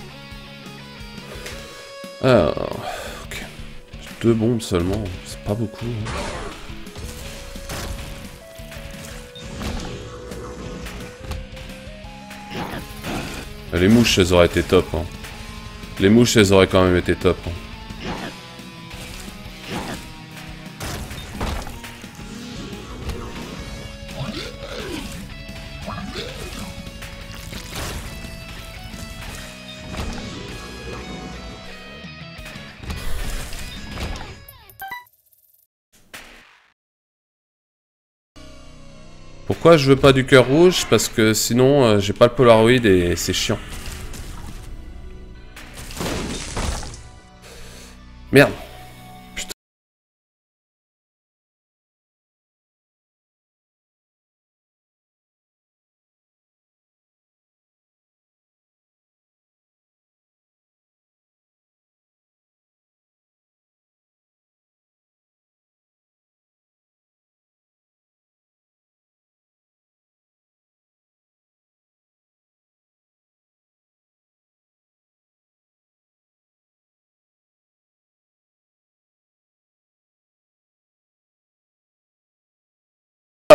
Alors, ok. Deux bombes seulement, c'est pas beaucoup. Hein. Les mouches, elles auraient été top. Hein. Les mouches, elles auraient quand même été top. Hein. Pourquoi je veux pas du cœur rouge? Parce que sinon euh, j'ai pas le Polaroid et c'est chiant. Merde.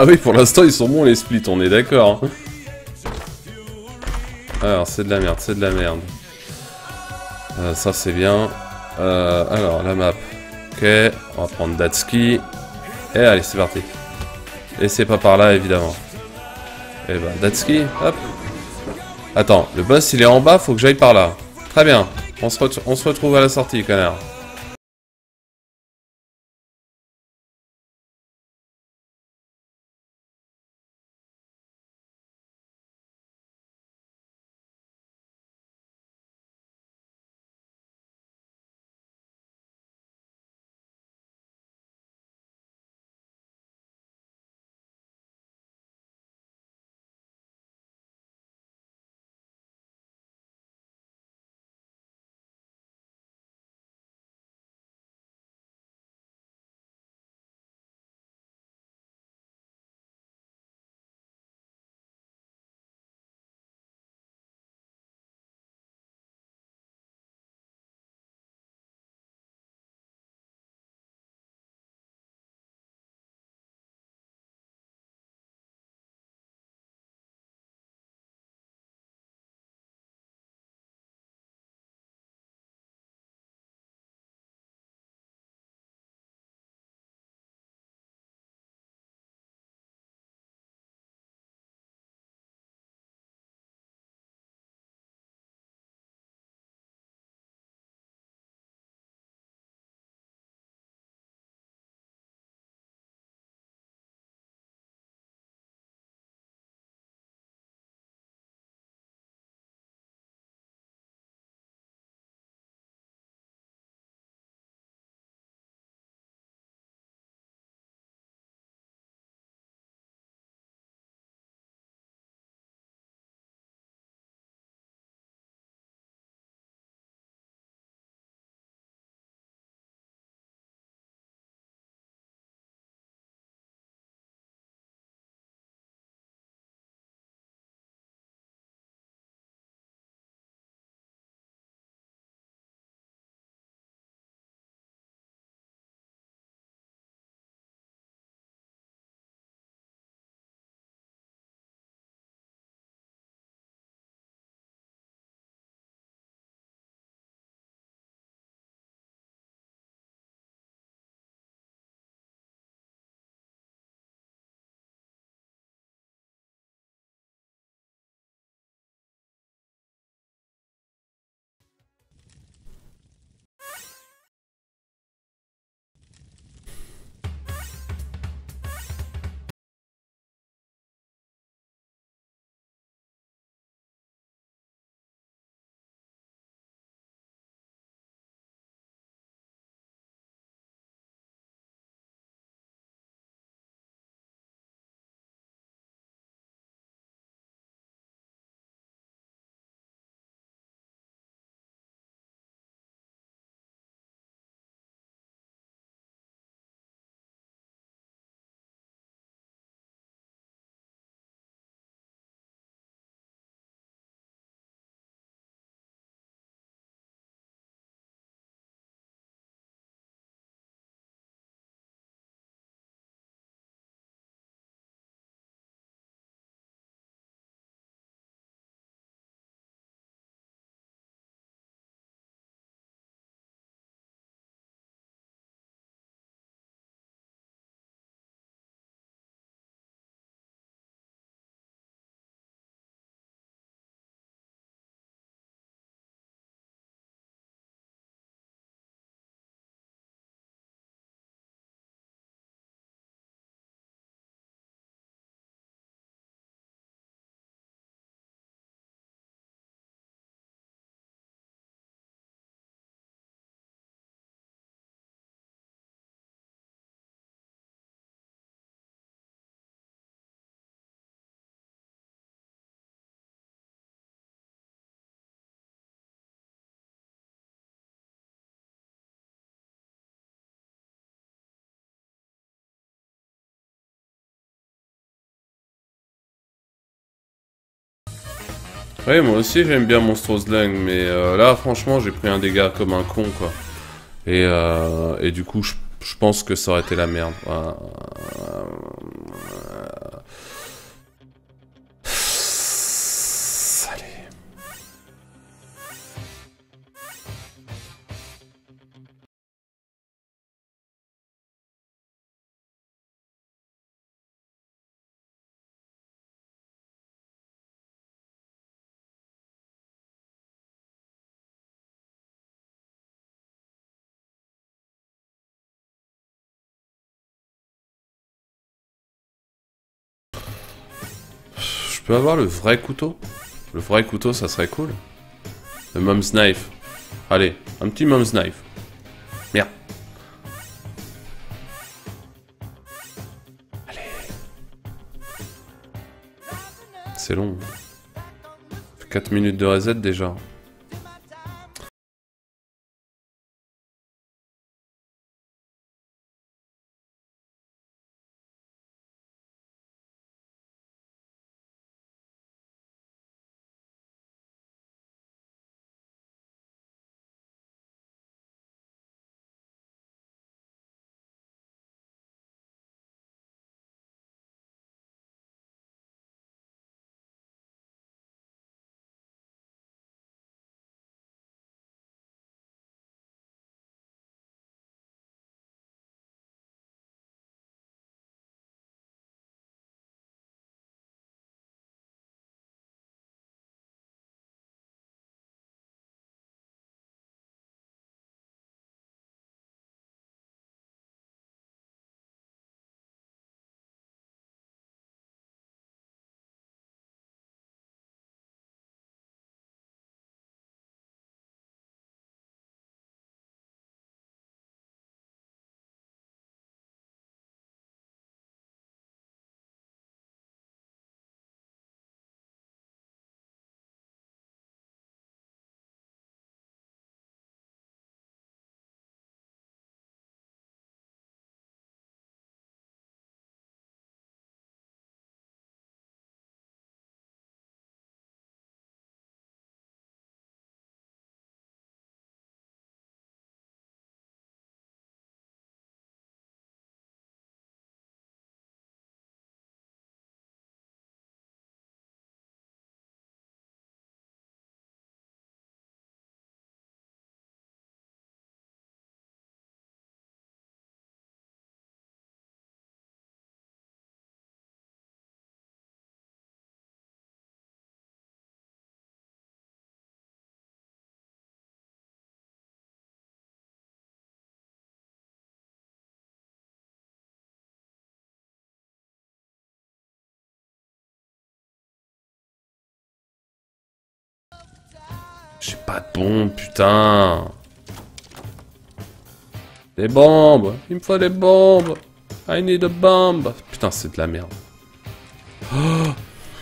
Ah oui, pour l'instant, ils sont bons les splits, on est d'accord. Hein. Alors, c'est de la merde, c'est de la merde. Euh, ça, c'est bien. Euh, alors, la map. Ok, on va prendre Datski. Et allez, c'est parti. Et c'est pas par là, évidemment. Et bah, Datski, hop. Attends, le boss, il est en bas, faut que j'aille par là. Très bien. On se, on se retrouve à la sortie, connard. Oui, moi aussi j'aime bien Monstrous Lung, mais euh, là franchement j'ai pris un dégât comme un con quoi. Et, euh, et du coup je, je pense que ça aurait été la merde. Euh, peux avoir le vrai couteau? Le vrai couteau, ça serait cool. Le mom's knife. Allez, un petit mom's knife. Merde. Allez. C'est long. quatre minutes de reset déjà. J'ai pas de bombes, putain. Des bombes. Il me faut des bombes. I need a bomb. Putain, c'est de la merde. Oh.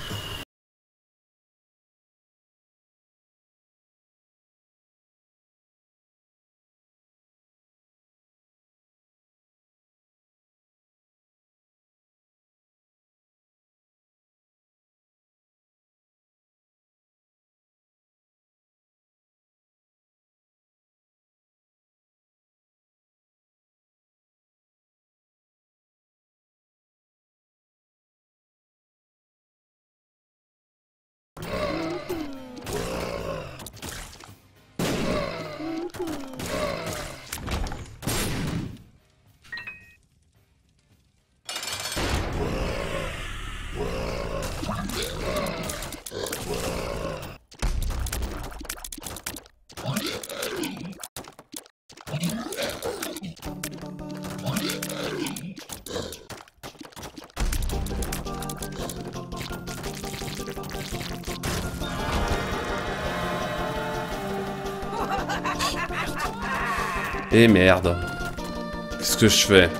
Et merde. Qu'est-ce que je fais?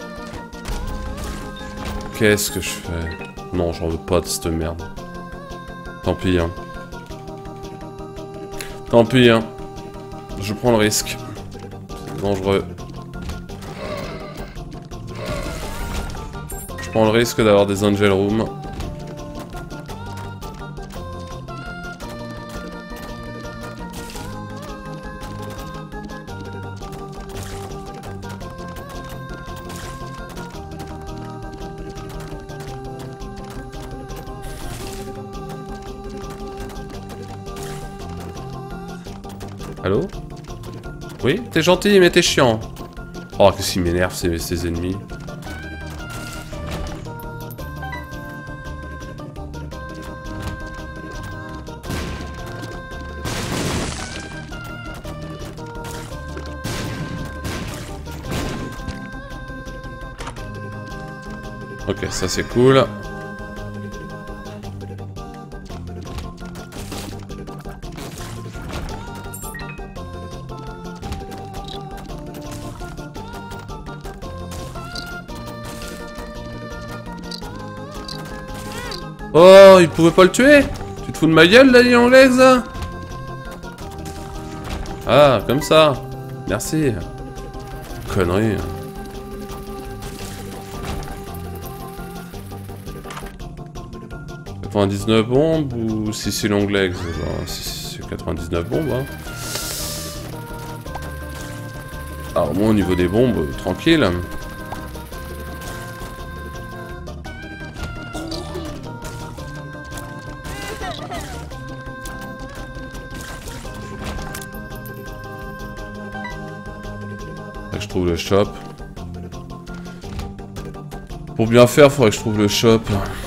Qu'est-ce que je fais? Non, j'en veux pas de cette merde. Tant pis, hein. Tant pis, hein. Je prends le risque. C'est dangereux. Je prends le risque d'avoir des Angel Room. Allô? Oui? T'es gentil, mais t'es chiant. Oh, qu'est-ce qui m'énerve, ces, ces ennemis. Ok, ça c'est cool. Oh, il pouvait pas le tuer? Tu te fous de ma gueule, la ligne anglaise, là? Ah, comme ça. Merci. Connerie. quatre-vingt-dix-neuf bombes ou si c'est l'onglet? Si c'est quatre-vingt-dix-neuf bombes, hein. Alors moi au niveau des bombes, euh, tranquille. Faudrait que je trouve le shop. Pour bien faire, faudrait que je trouve le shop.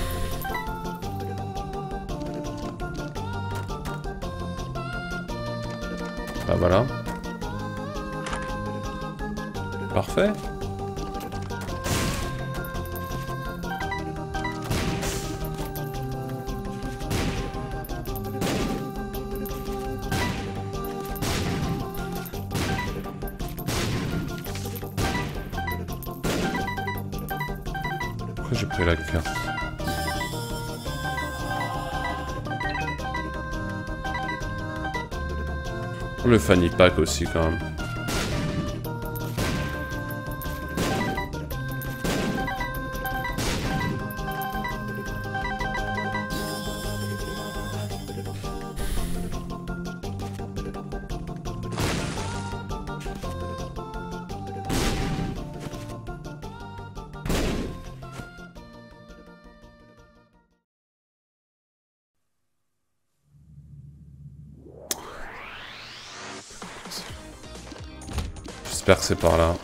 Bah voilà. Parfait. Pourquoi j'ai pris la carte? Le fanny pack aussi quand même. J'espère que c'est par là.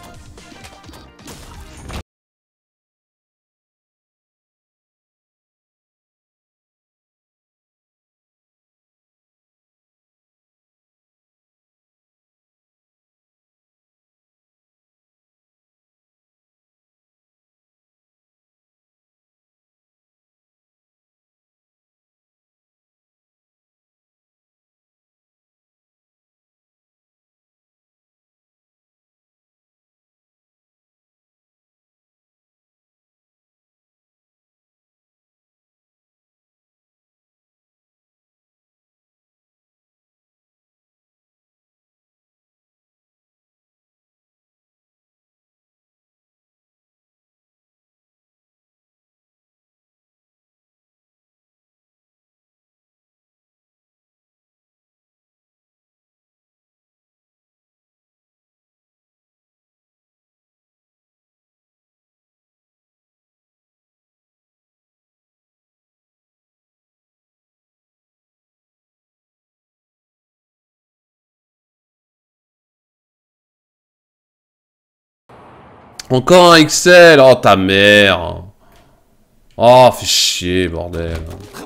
Encore un X L. Oh ta mère. Oh fais chier bordel.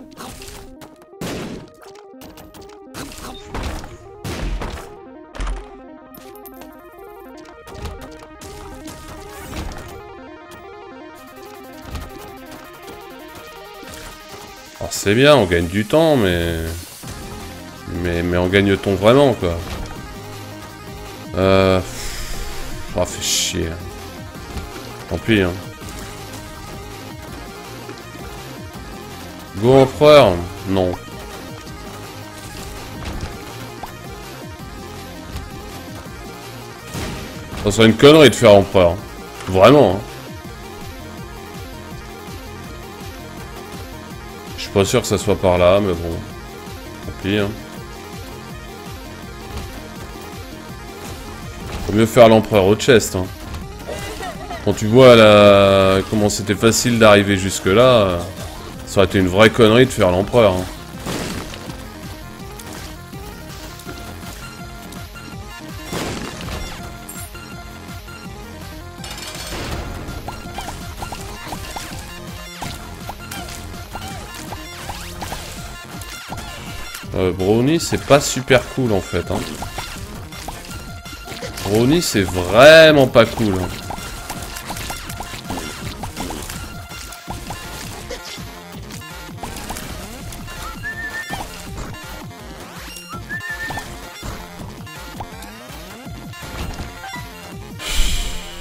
Alors c'est bien, on gagne du temps, mais... Mais, mais on gagne-t-on vraiment, quoi? Euh... Oh, fait chier. Tant pis, hein. Go empereur? Non. Ça serait une connerie de faire empereur. Vraiment, hein. Je suis pas sûr que ça soit par là, mais bon. Tant pis, hein. Faut mieux faire l'empereur au chest, hein. Quand tu vois la... comment c'était facile d'arriver jusque là, ça aurait été une vraie connerie de faire l'empereur, hein. Euh, Brownie, c'est pas super cool en fait, hein. Brownie, c'est vraiment pas cool, hein.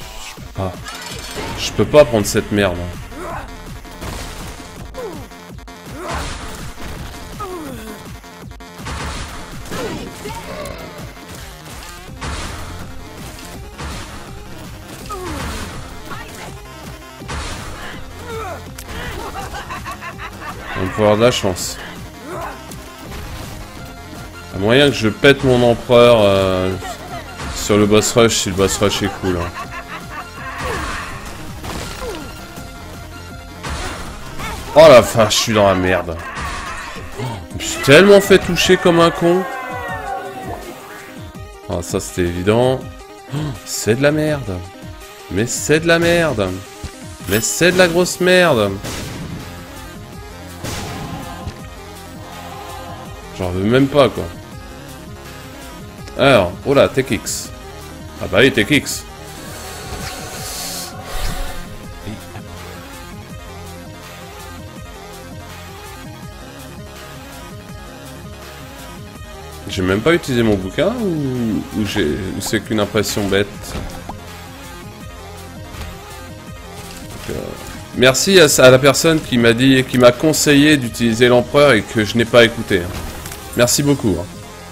Je peux pas prendre cette merde. On peut avoir de la chance. Il y a moyen que je pète mon empereur euh, sur le boss rush si le boss rush est cool. Hein. Oh la vache, je suis dans la merde. Je me suis tellement fait toucher comme un con. Ah, ça c'était évident. Oh, c'est de la merde. Mais c'est de la merde. Mais c'est de la grosse merde. J'en veux même pas quoi. Alors, oh là, T K X. Ah bah oui, T K X. J'ai même pas utilisé mon bouquin ou, ou, ou c'est qu'une impression bête. Donc, euh, merci à, à la personne qui m'a dit, qui m'a conseillé d'utiliser l'empereur et que je n'ai pas écouté. Merci beaucoup. Hein.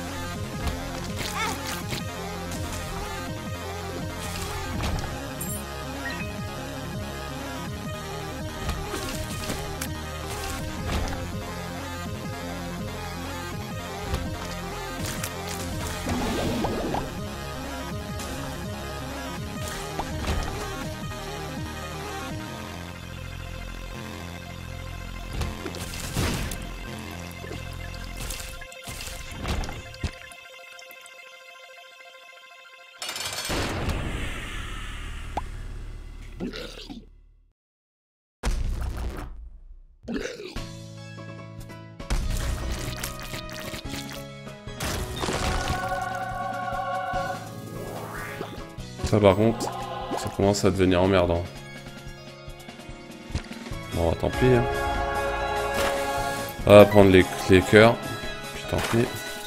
Ça par contre, ça commence à devenir emmerdant. Bon, tant pis. Hein. On va prendre les, les cœurs. Puis tant pis.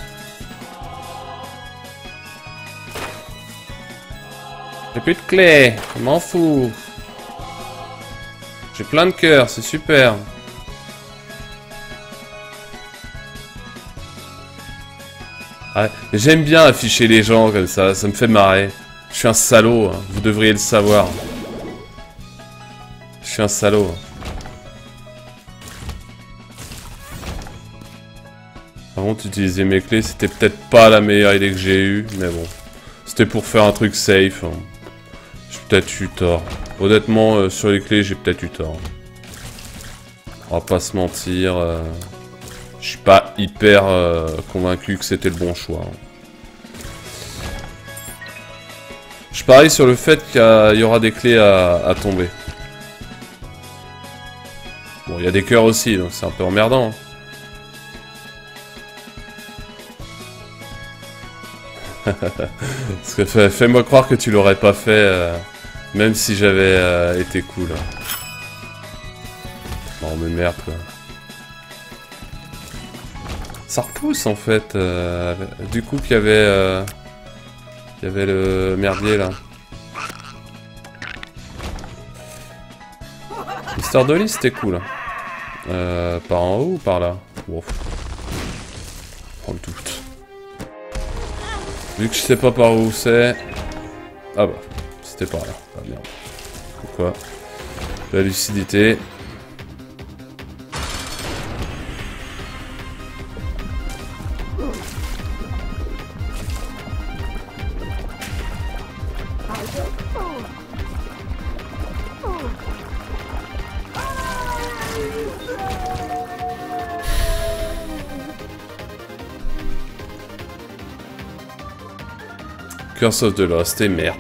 J'ai plus de clés, je m'en fous. J'ai plein de cœurs, c'est super. Ah, j'aime bien afficher les gens comme ça, ça me fait marrer. Je suis un salaud, hein. Vous devriez le savoir. Je suis un salaud. Par contre, utiliser mes clés, c'était peut-être pas la meilleure idée que j'ai eue, mais bon. C'était pour faire un truc safe. Hein. J'ai peut-être eu tort. Honnêtement, euh, sur les clés, j'ai peut-être eu tort. On va pas se mentir. Euh... Je suis pas hyper euh, convaincu que c'était le bon choix. Hein. Je parie sur le fait qu'il y, y aura des clés à, à tomber. Bon, il y a des cœurs aussi, donc c'est un peu emmerdant. Parce que fais, fais-moi croire que tu l'aurais pas fait, euh, même si j'avais euh, été cool. Non mais merde quoi. Ça repousse en fait. Euh, du coup qu'il y avait... Euh, il y avait le merdier là. Mister Dolly c'était cool. Euh, par en haut ou par là? Wow. Prends le doute. Vu que je sais pas par où c'est... Ah bah, c'était par là. Ah merde. Pourquoi? La lucidité. Curse of the Lost, et merde.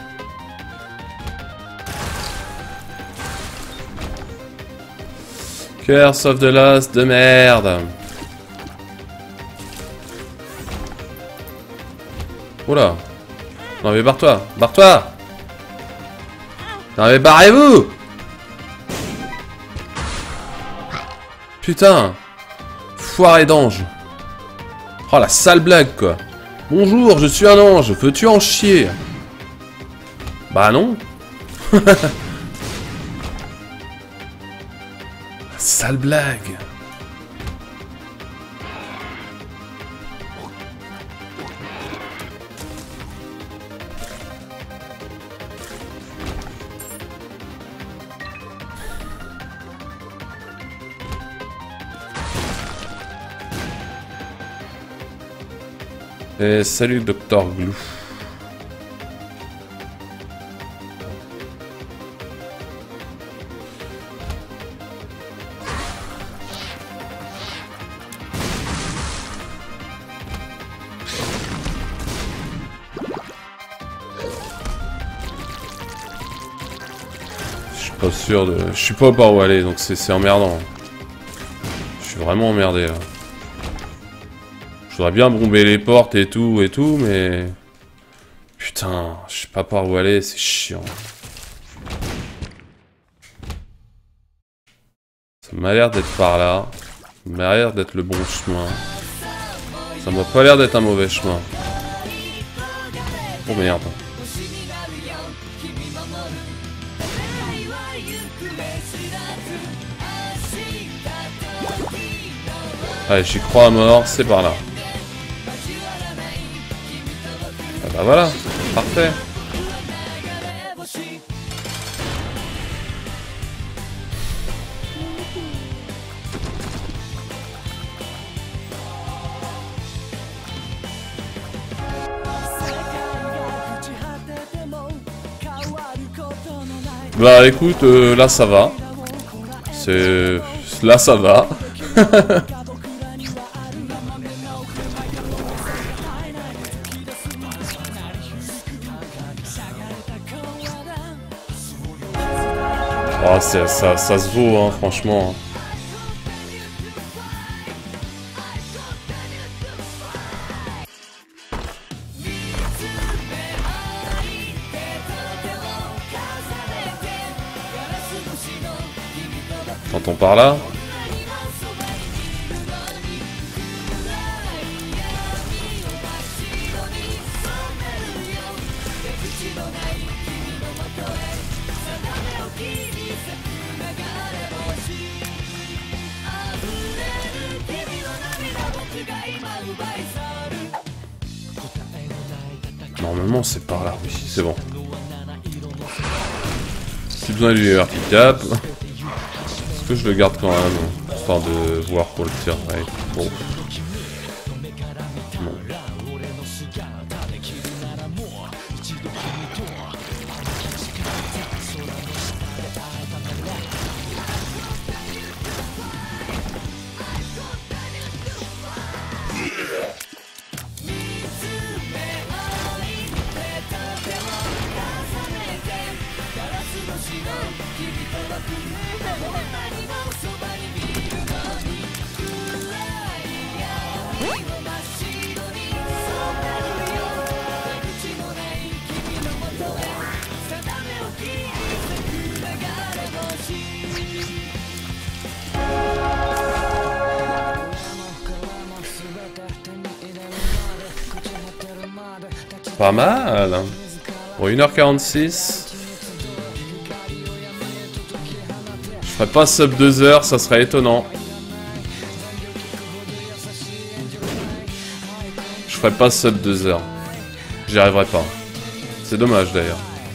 Curse of the Lost, de merde. Oula. Non mais barre-toi, barre-toi. Non mais barrez-vous. Putain. Foiré d'ange. Oh la sale blague quoi. Bonjour, je suis un ange, veux-tu en chier? Bah non. Sale blague. Et salut Docteur Glou. Je suis pas sûr de... Je suis pas par où aller, donc c'est emmerdant. Je suis vraiment emmerdé là. Je voudrais bien bomber les portes et tout et tout, mais... Putain, je sais pas par où aller, c'est chiant. Ça m'a l'air d'être par là. Ça m'a l'air d'être le bon chemin. Ça m'a pas l'air d'être un mauvais chemin. Oh merde. Allez, j'y crois à mort, c'est par là. Ah bah voilà, parfait. Bah écoute, euh, là ça va. C'est... Là ça va. Oh, ça, ça, ça se vaut, hein, franchement. T'entends par là? Normalement c'est par là, oui, c'est bon. J'ai besoin du verticap. Est-ce que je le garde quand même, histoire de voir pour le tir. Ouais. Bon. Bon. Pas mal. Bon, une heure quarante-six. Je ferais pas sub deux heures, ça serait étonnant. Je ferais pas sub deux heures. J'y arriverai pas. C'est dommage d'ailleurs.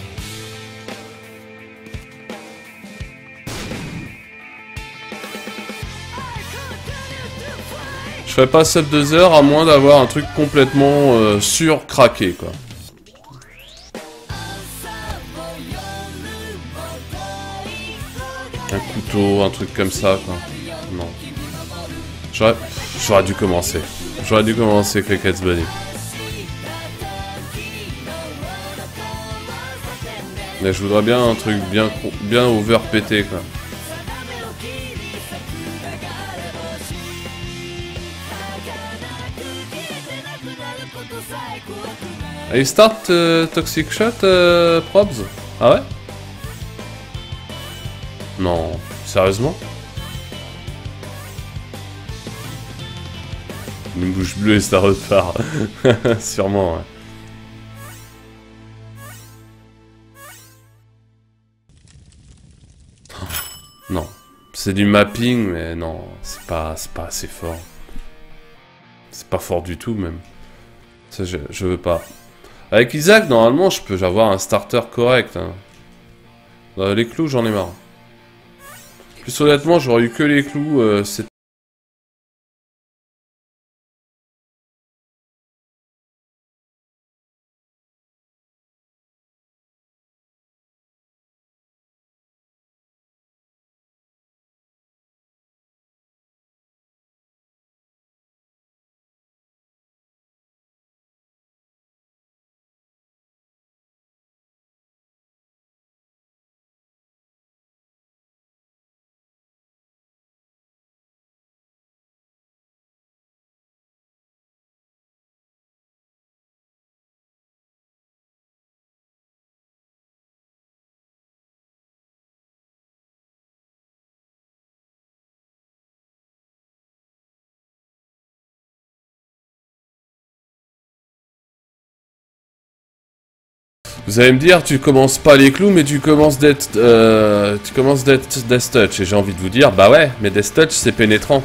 Je ferais pas sub deux heures à moins d'avoir un truc complètement euh, sur-craqué quoi. Un couteau, un truc comme ça quoi. Non. J'aurais... J'aurais dû commencer. J'aurais dû commencer Cricket's Bunny. Mais je voudrais bien un truc bien, bien over pété quoi. Ah, il start euh, Toxic Shot, euh, Probs? Ah ouais? Non, sérieusement? Une bouche bleue et ça repart. Sûrement, ouais. Non. C'est du mapping, mais non, c'est pas, c'est pas assez fort. C'est pas fort du tout, même. Ça, je, je veux pas. Avec Isaac, normalement, je peux avoir un starter correct. Hein. Euh, les clous, j'en ai marre. Plus honnêtement, j'aurais eu que les clous. Euh, Vous allez me dire, tu commences pas les clous, mais tu commences d'être... Euh, tu commences d'être Death Touch. Et j'ai envie de vous dire, bah ouais, mais Death Touch, c'est pénétrant.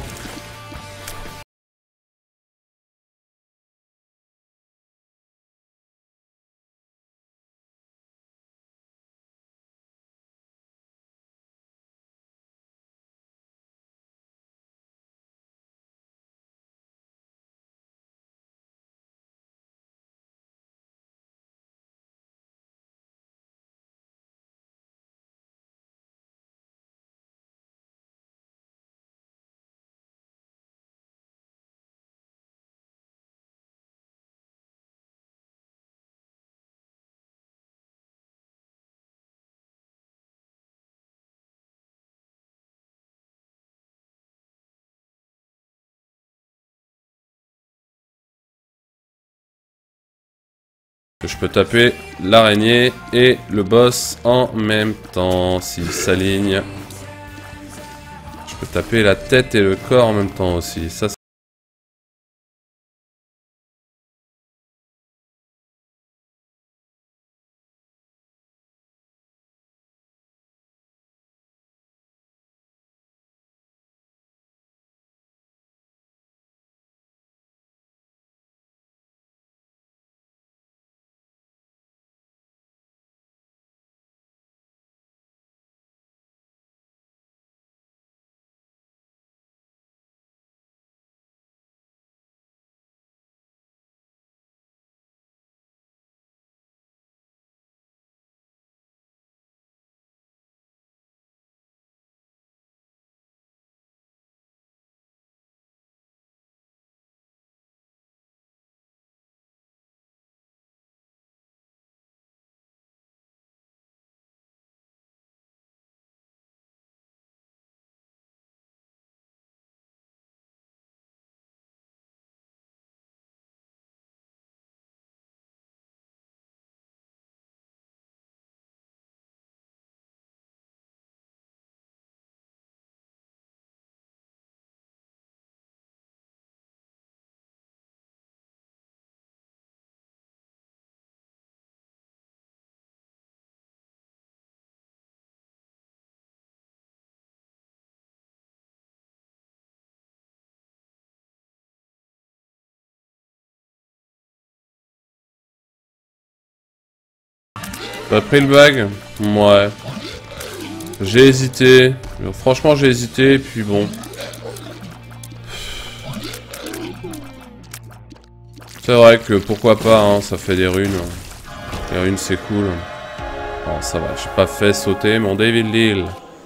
Je peux taper l'araignée et le boss en même temps, s'ils s'alignent. Je peux taper la tête et le corps en même temps aussi. Ça, T'as pris le bag? Ouais. J'ai hésité. Franchement, j'ai hésité, puis bon. C'est vrai que pourquoi pas, hein, ça fait des runes. Les runes, c'est cool. Bon, ça va, j'ai pas fait sauter mon David Lille.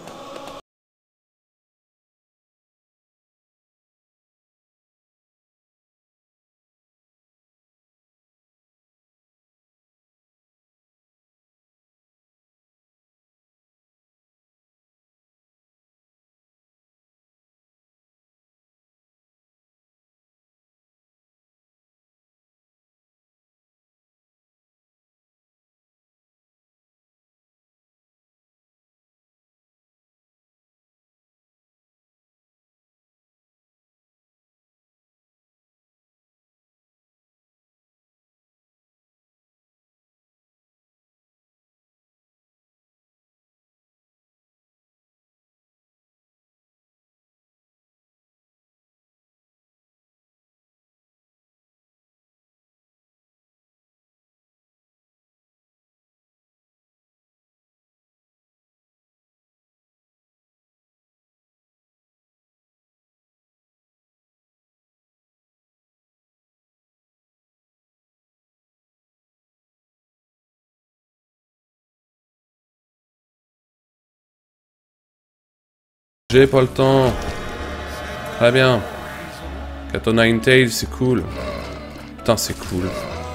J'ai pas le temps. Très bien. Katana in Tail, c'est cool. Putain, c'est cool.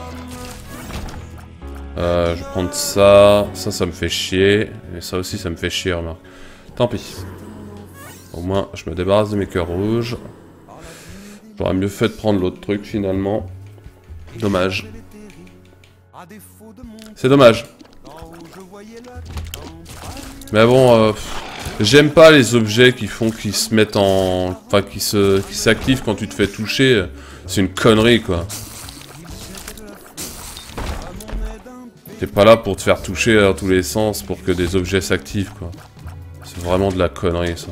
Euh, je vais prendre ça. Ça, ça me fait chier. Et ça aussi, ça me fait chier, remarque. Tant pis. Au moins, je me débarrasse de mes cœurs rouges. J'aurais mieux fait de prendre l'autre truc, finalement. Dommage. C'est dommage. Mais bon, euh, j'aime pas les objets qui font qu'ils se mettent en... Enfin, qui se, qui s'activent quand tu te fais toucher. C'est une connerie, quoi. T'es pas là pour te faire toucher dans tous les sens pour que des objets s'activent, quoi. C'est vraiment de la connerie, ça.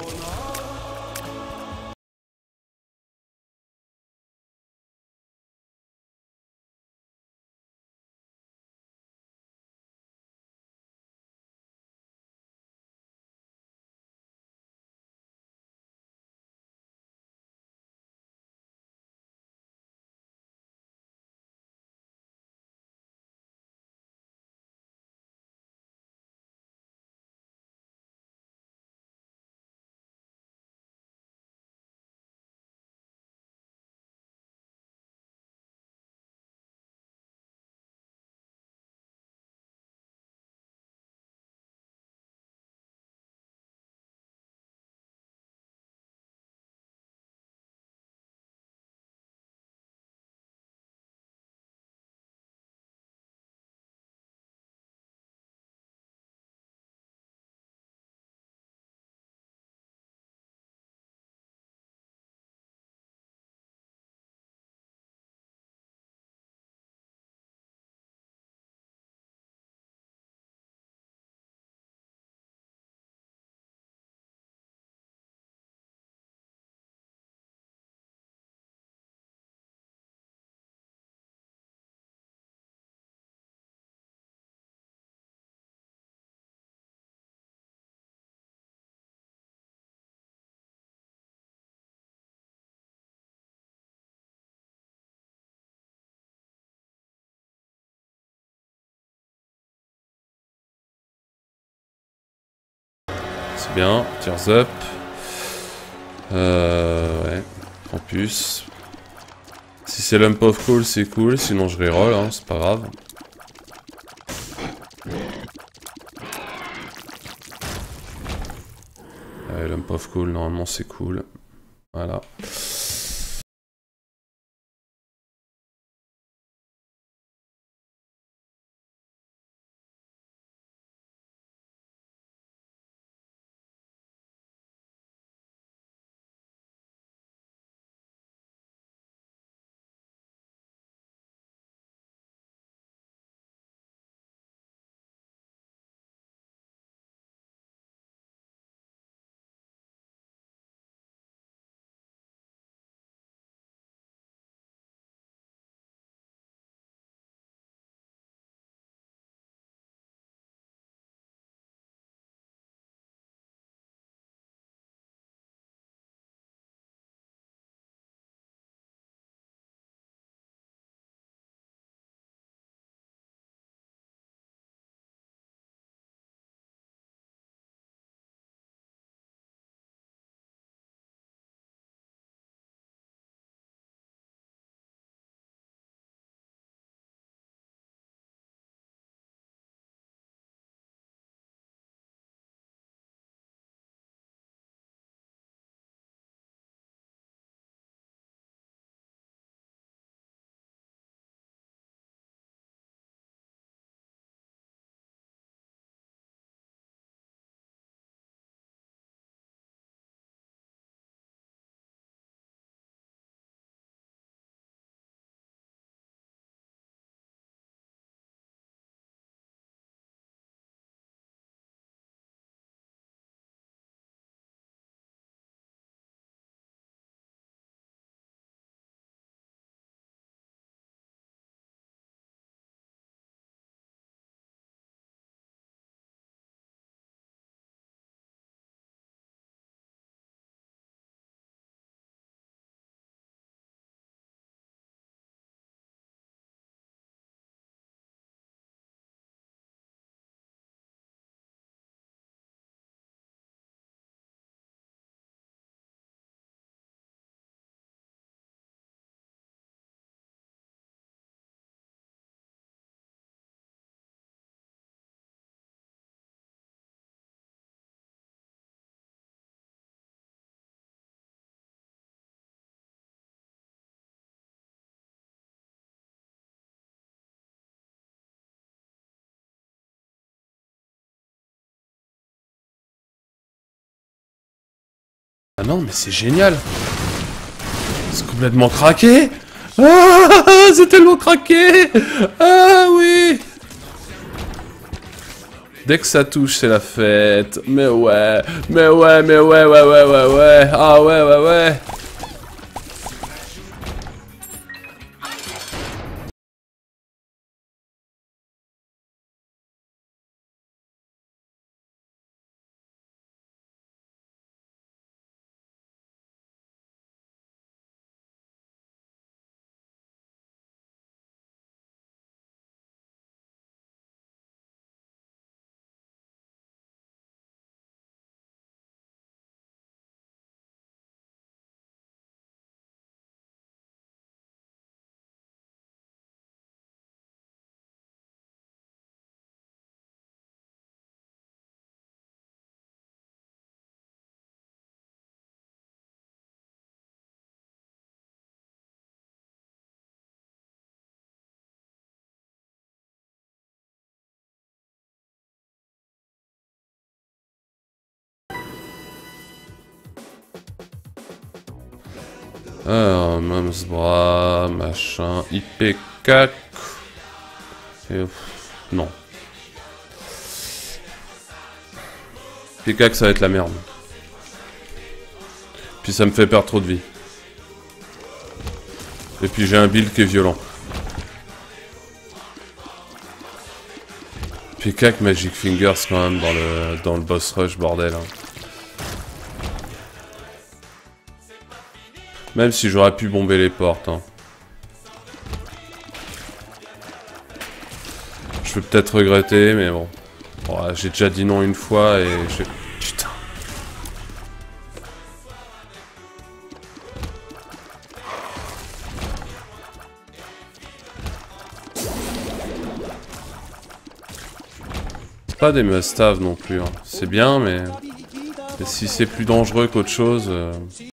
C'est bien, tears up. Euh, ouais, campus. Si c'est lump of coal, c'est cool, sinon je reroll, hein, c'est pas grave. Ouais, lump of coal, normalement c'est cool. Voilà. Ah non, mais c'est génial. C'est complètement craqué. Ah, c'est tellement craqué. Ah oui. Dès que ça touche, c'est la fête. Mais ouais, mais ouais, mais ouais, ouais, ouais, ouais, ouais. Ah ouais, ouais, ouais. Alors, même ce bras, machin, I P K. Et, pff, non. I P K, ça va être la merde. Puis ça me fait perdre trop de vie. Et puis j'ai un build qui est violent. P K Magic Fingers quand même dans le, dans le boss rush, bordel. Hein. Même si j'aurais pu bomber les portes. Hein. Je peux peut-être regretter, mais bon. bon j'ai déjà dit non une fois et j'ai... Putain. Pas des must-have non plus. Hein. C'est bien, mais... Et si c'est plus dangereux qu'autre chose... Euh...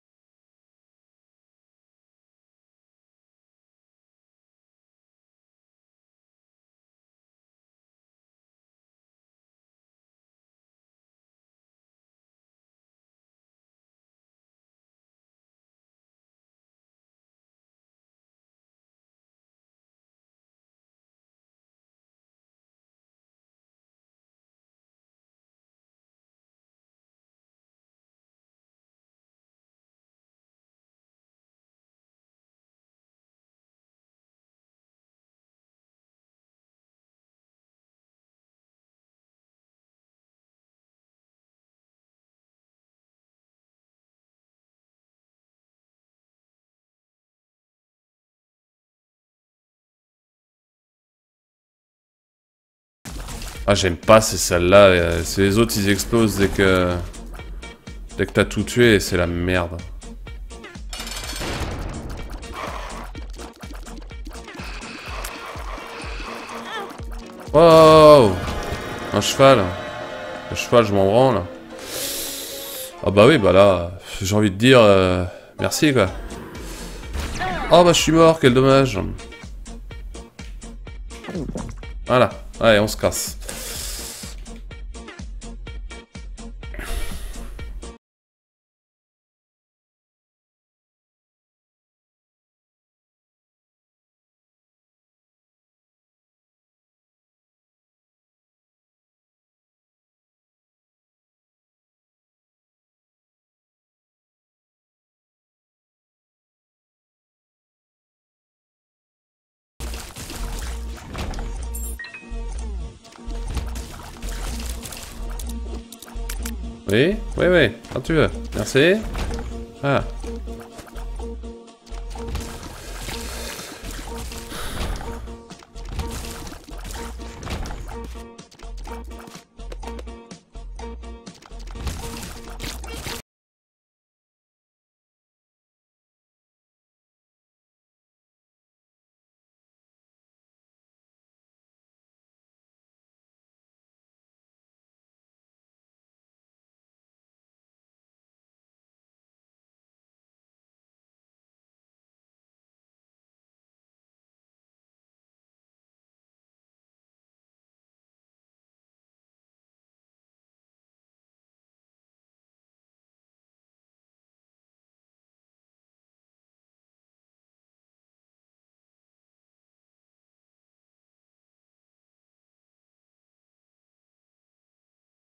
Ah, j'aime pas ces salles-là. C'est les autres, ils explosent dès que... Dès que t'as tout tué, c'est la merde. Wow! Un cheval. Le cheval, je m'en branle. Ah bah oui, bah là, j'ai envie de dire... Euh, merci, quoi. Oh bah je suis mort, quel dommage. Voilà. Allez, on se casse. Oui, oui, oui, quand tu veux. Merci. Ah.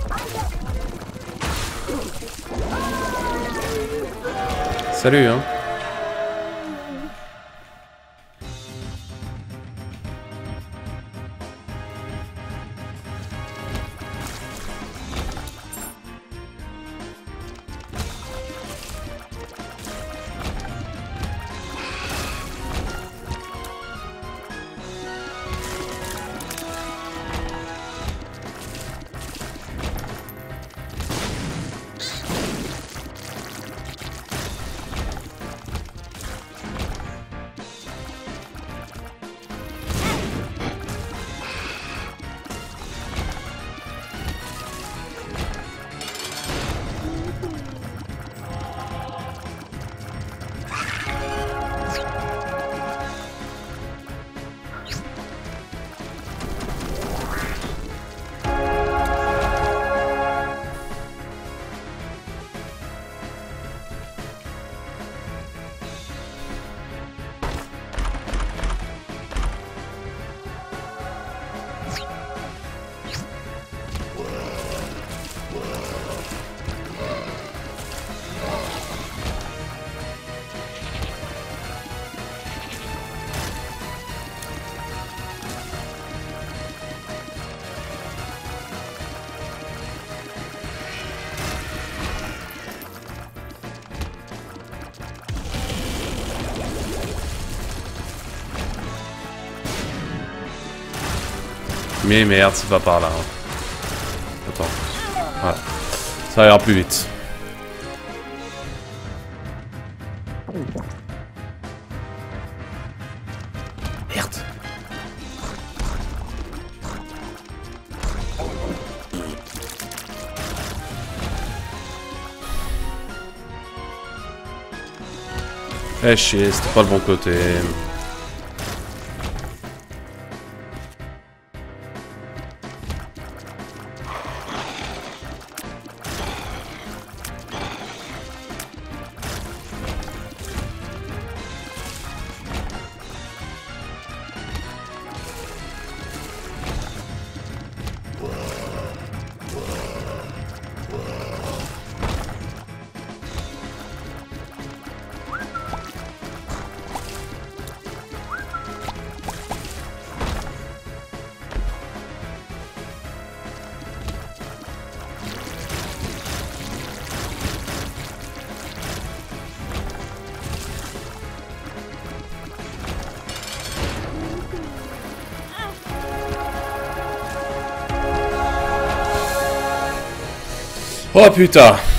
Salut, hein. Mais merde, c'est pas par là. Hein. Attends. Voilà. Ça ira plus vite. Merde. Eh chier, c'était pas le bon côté. Oh putain.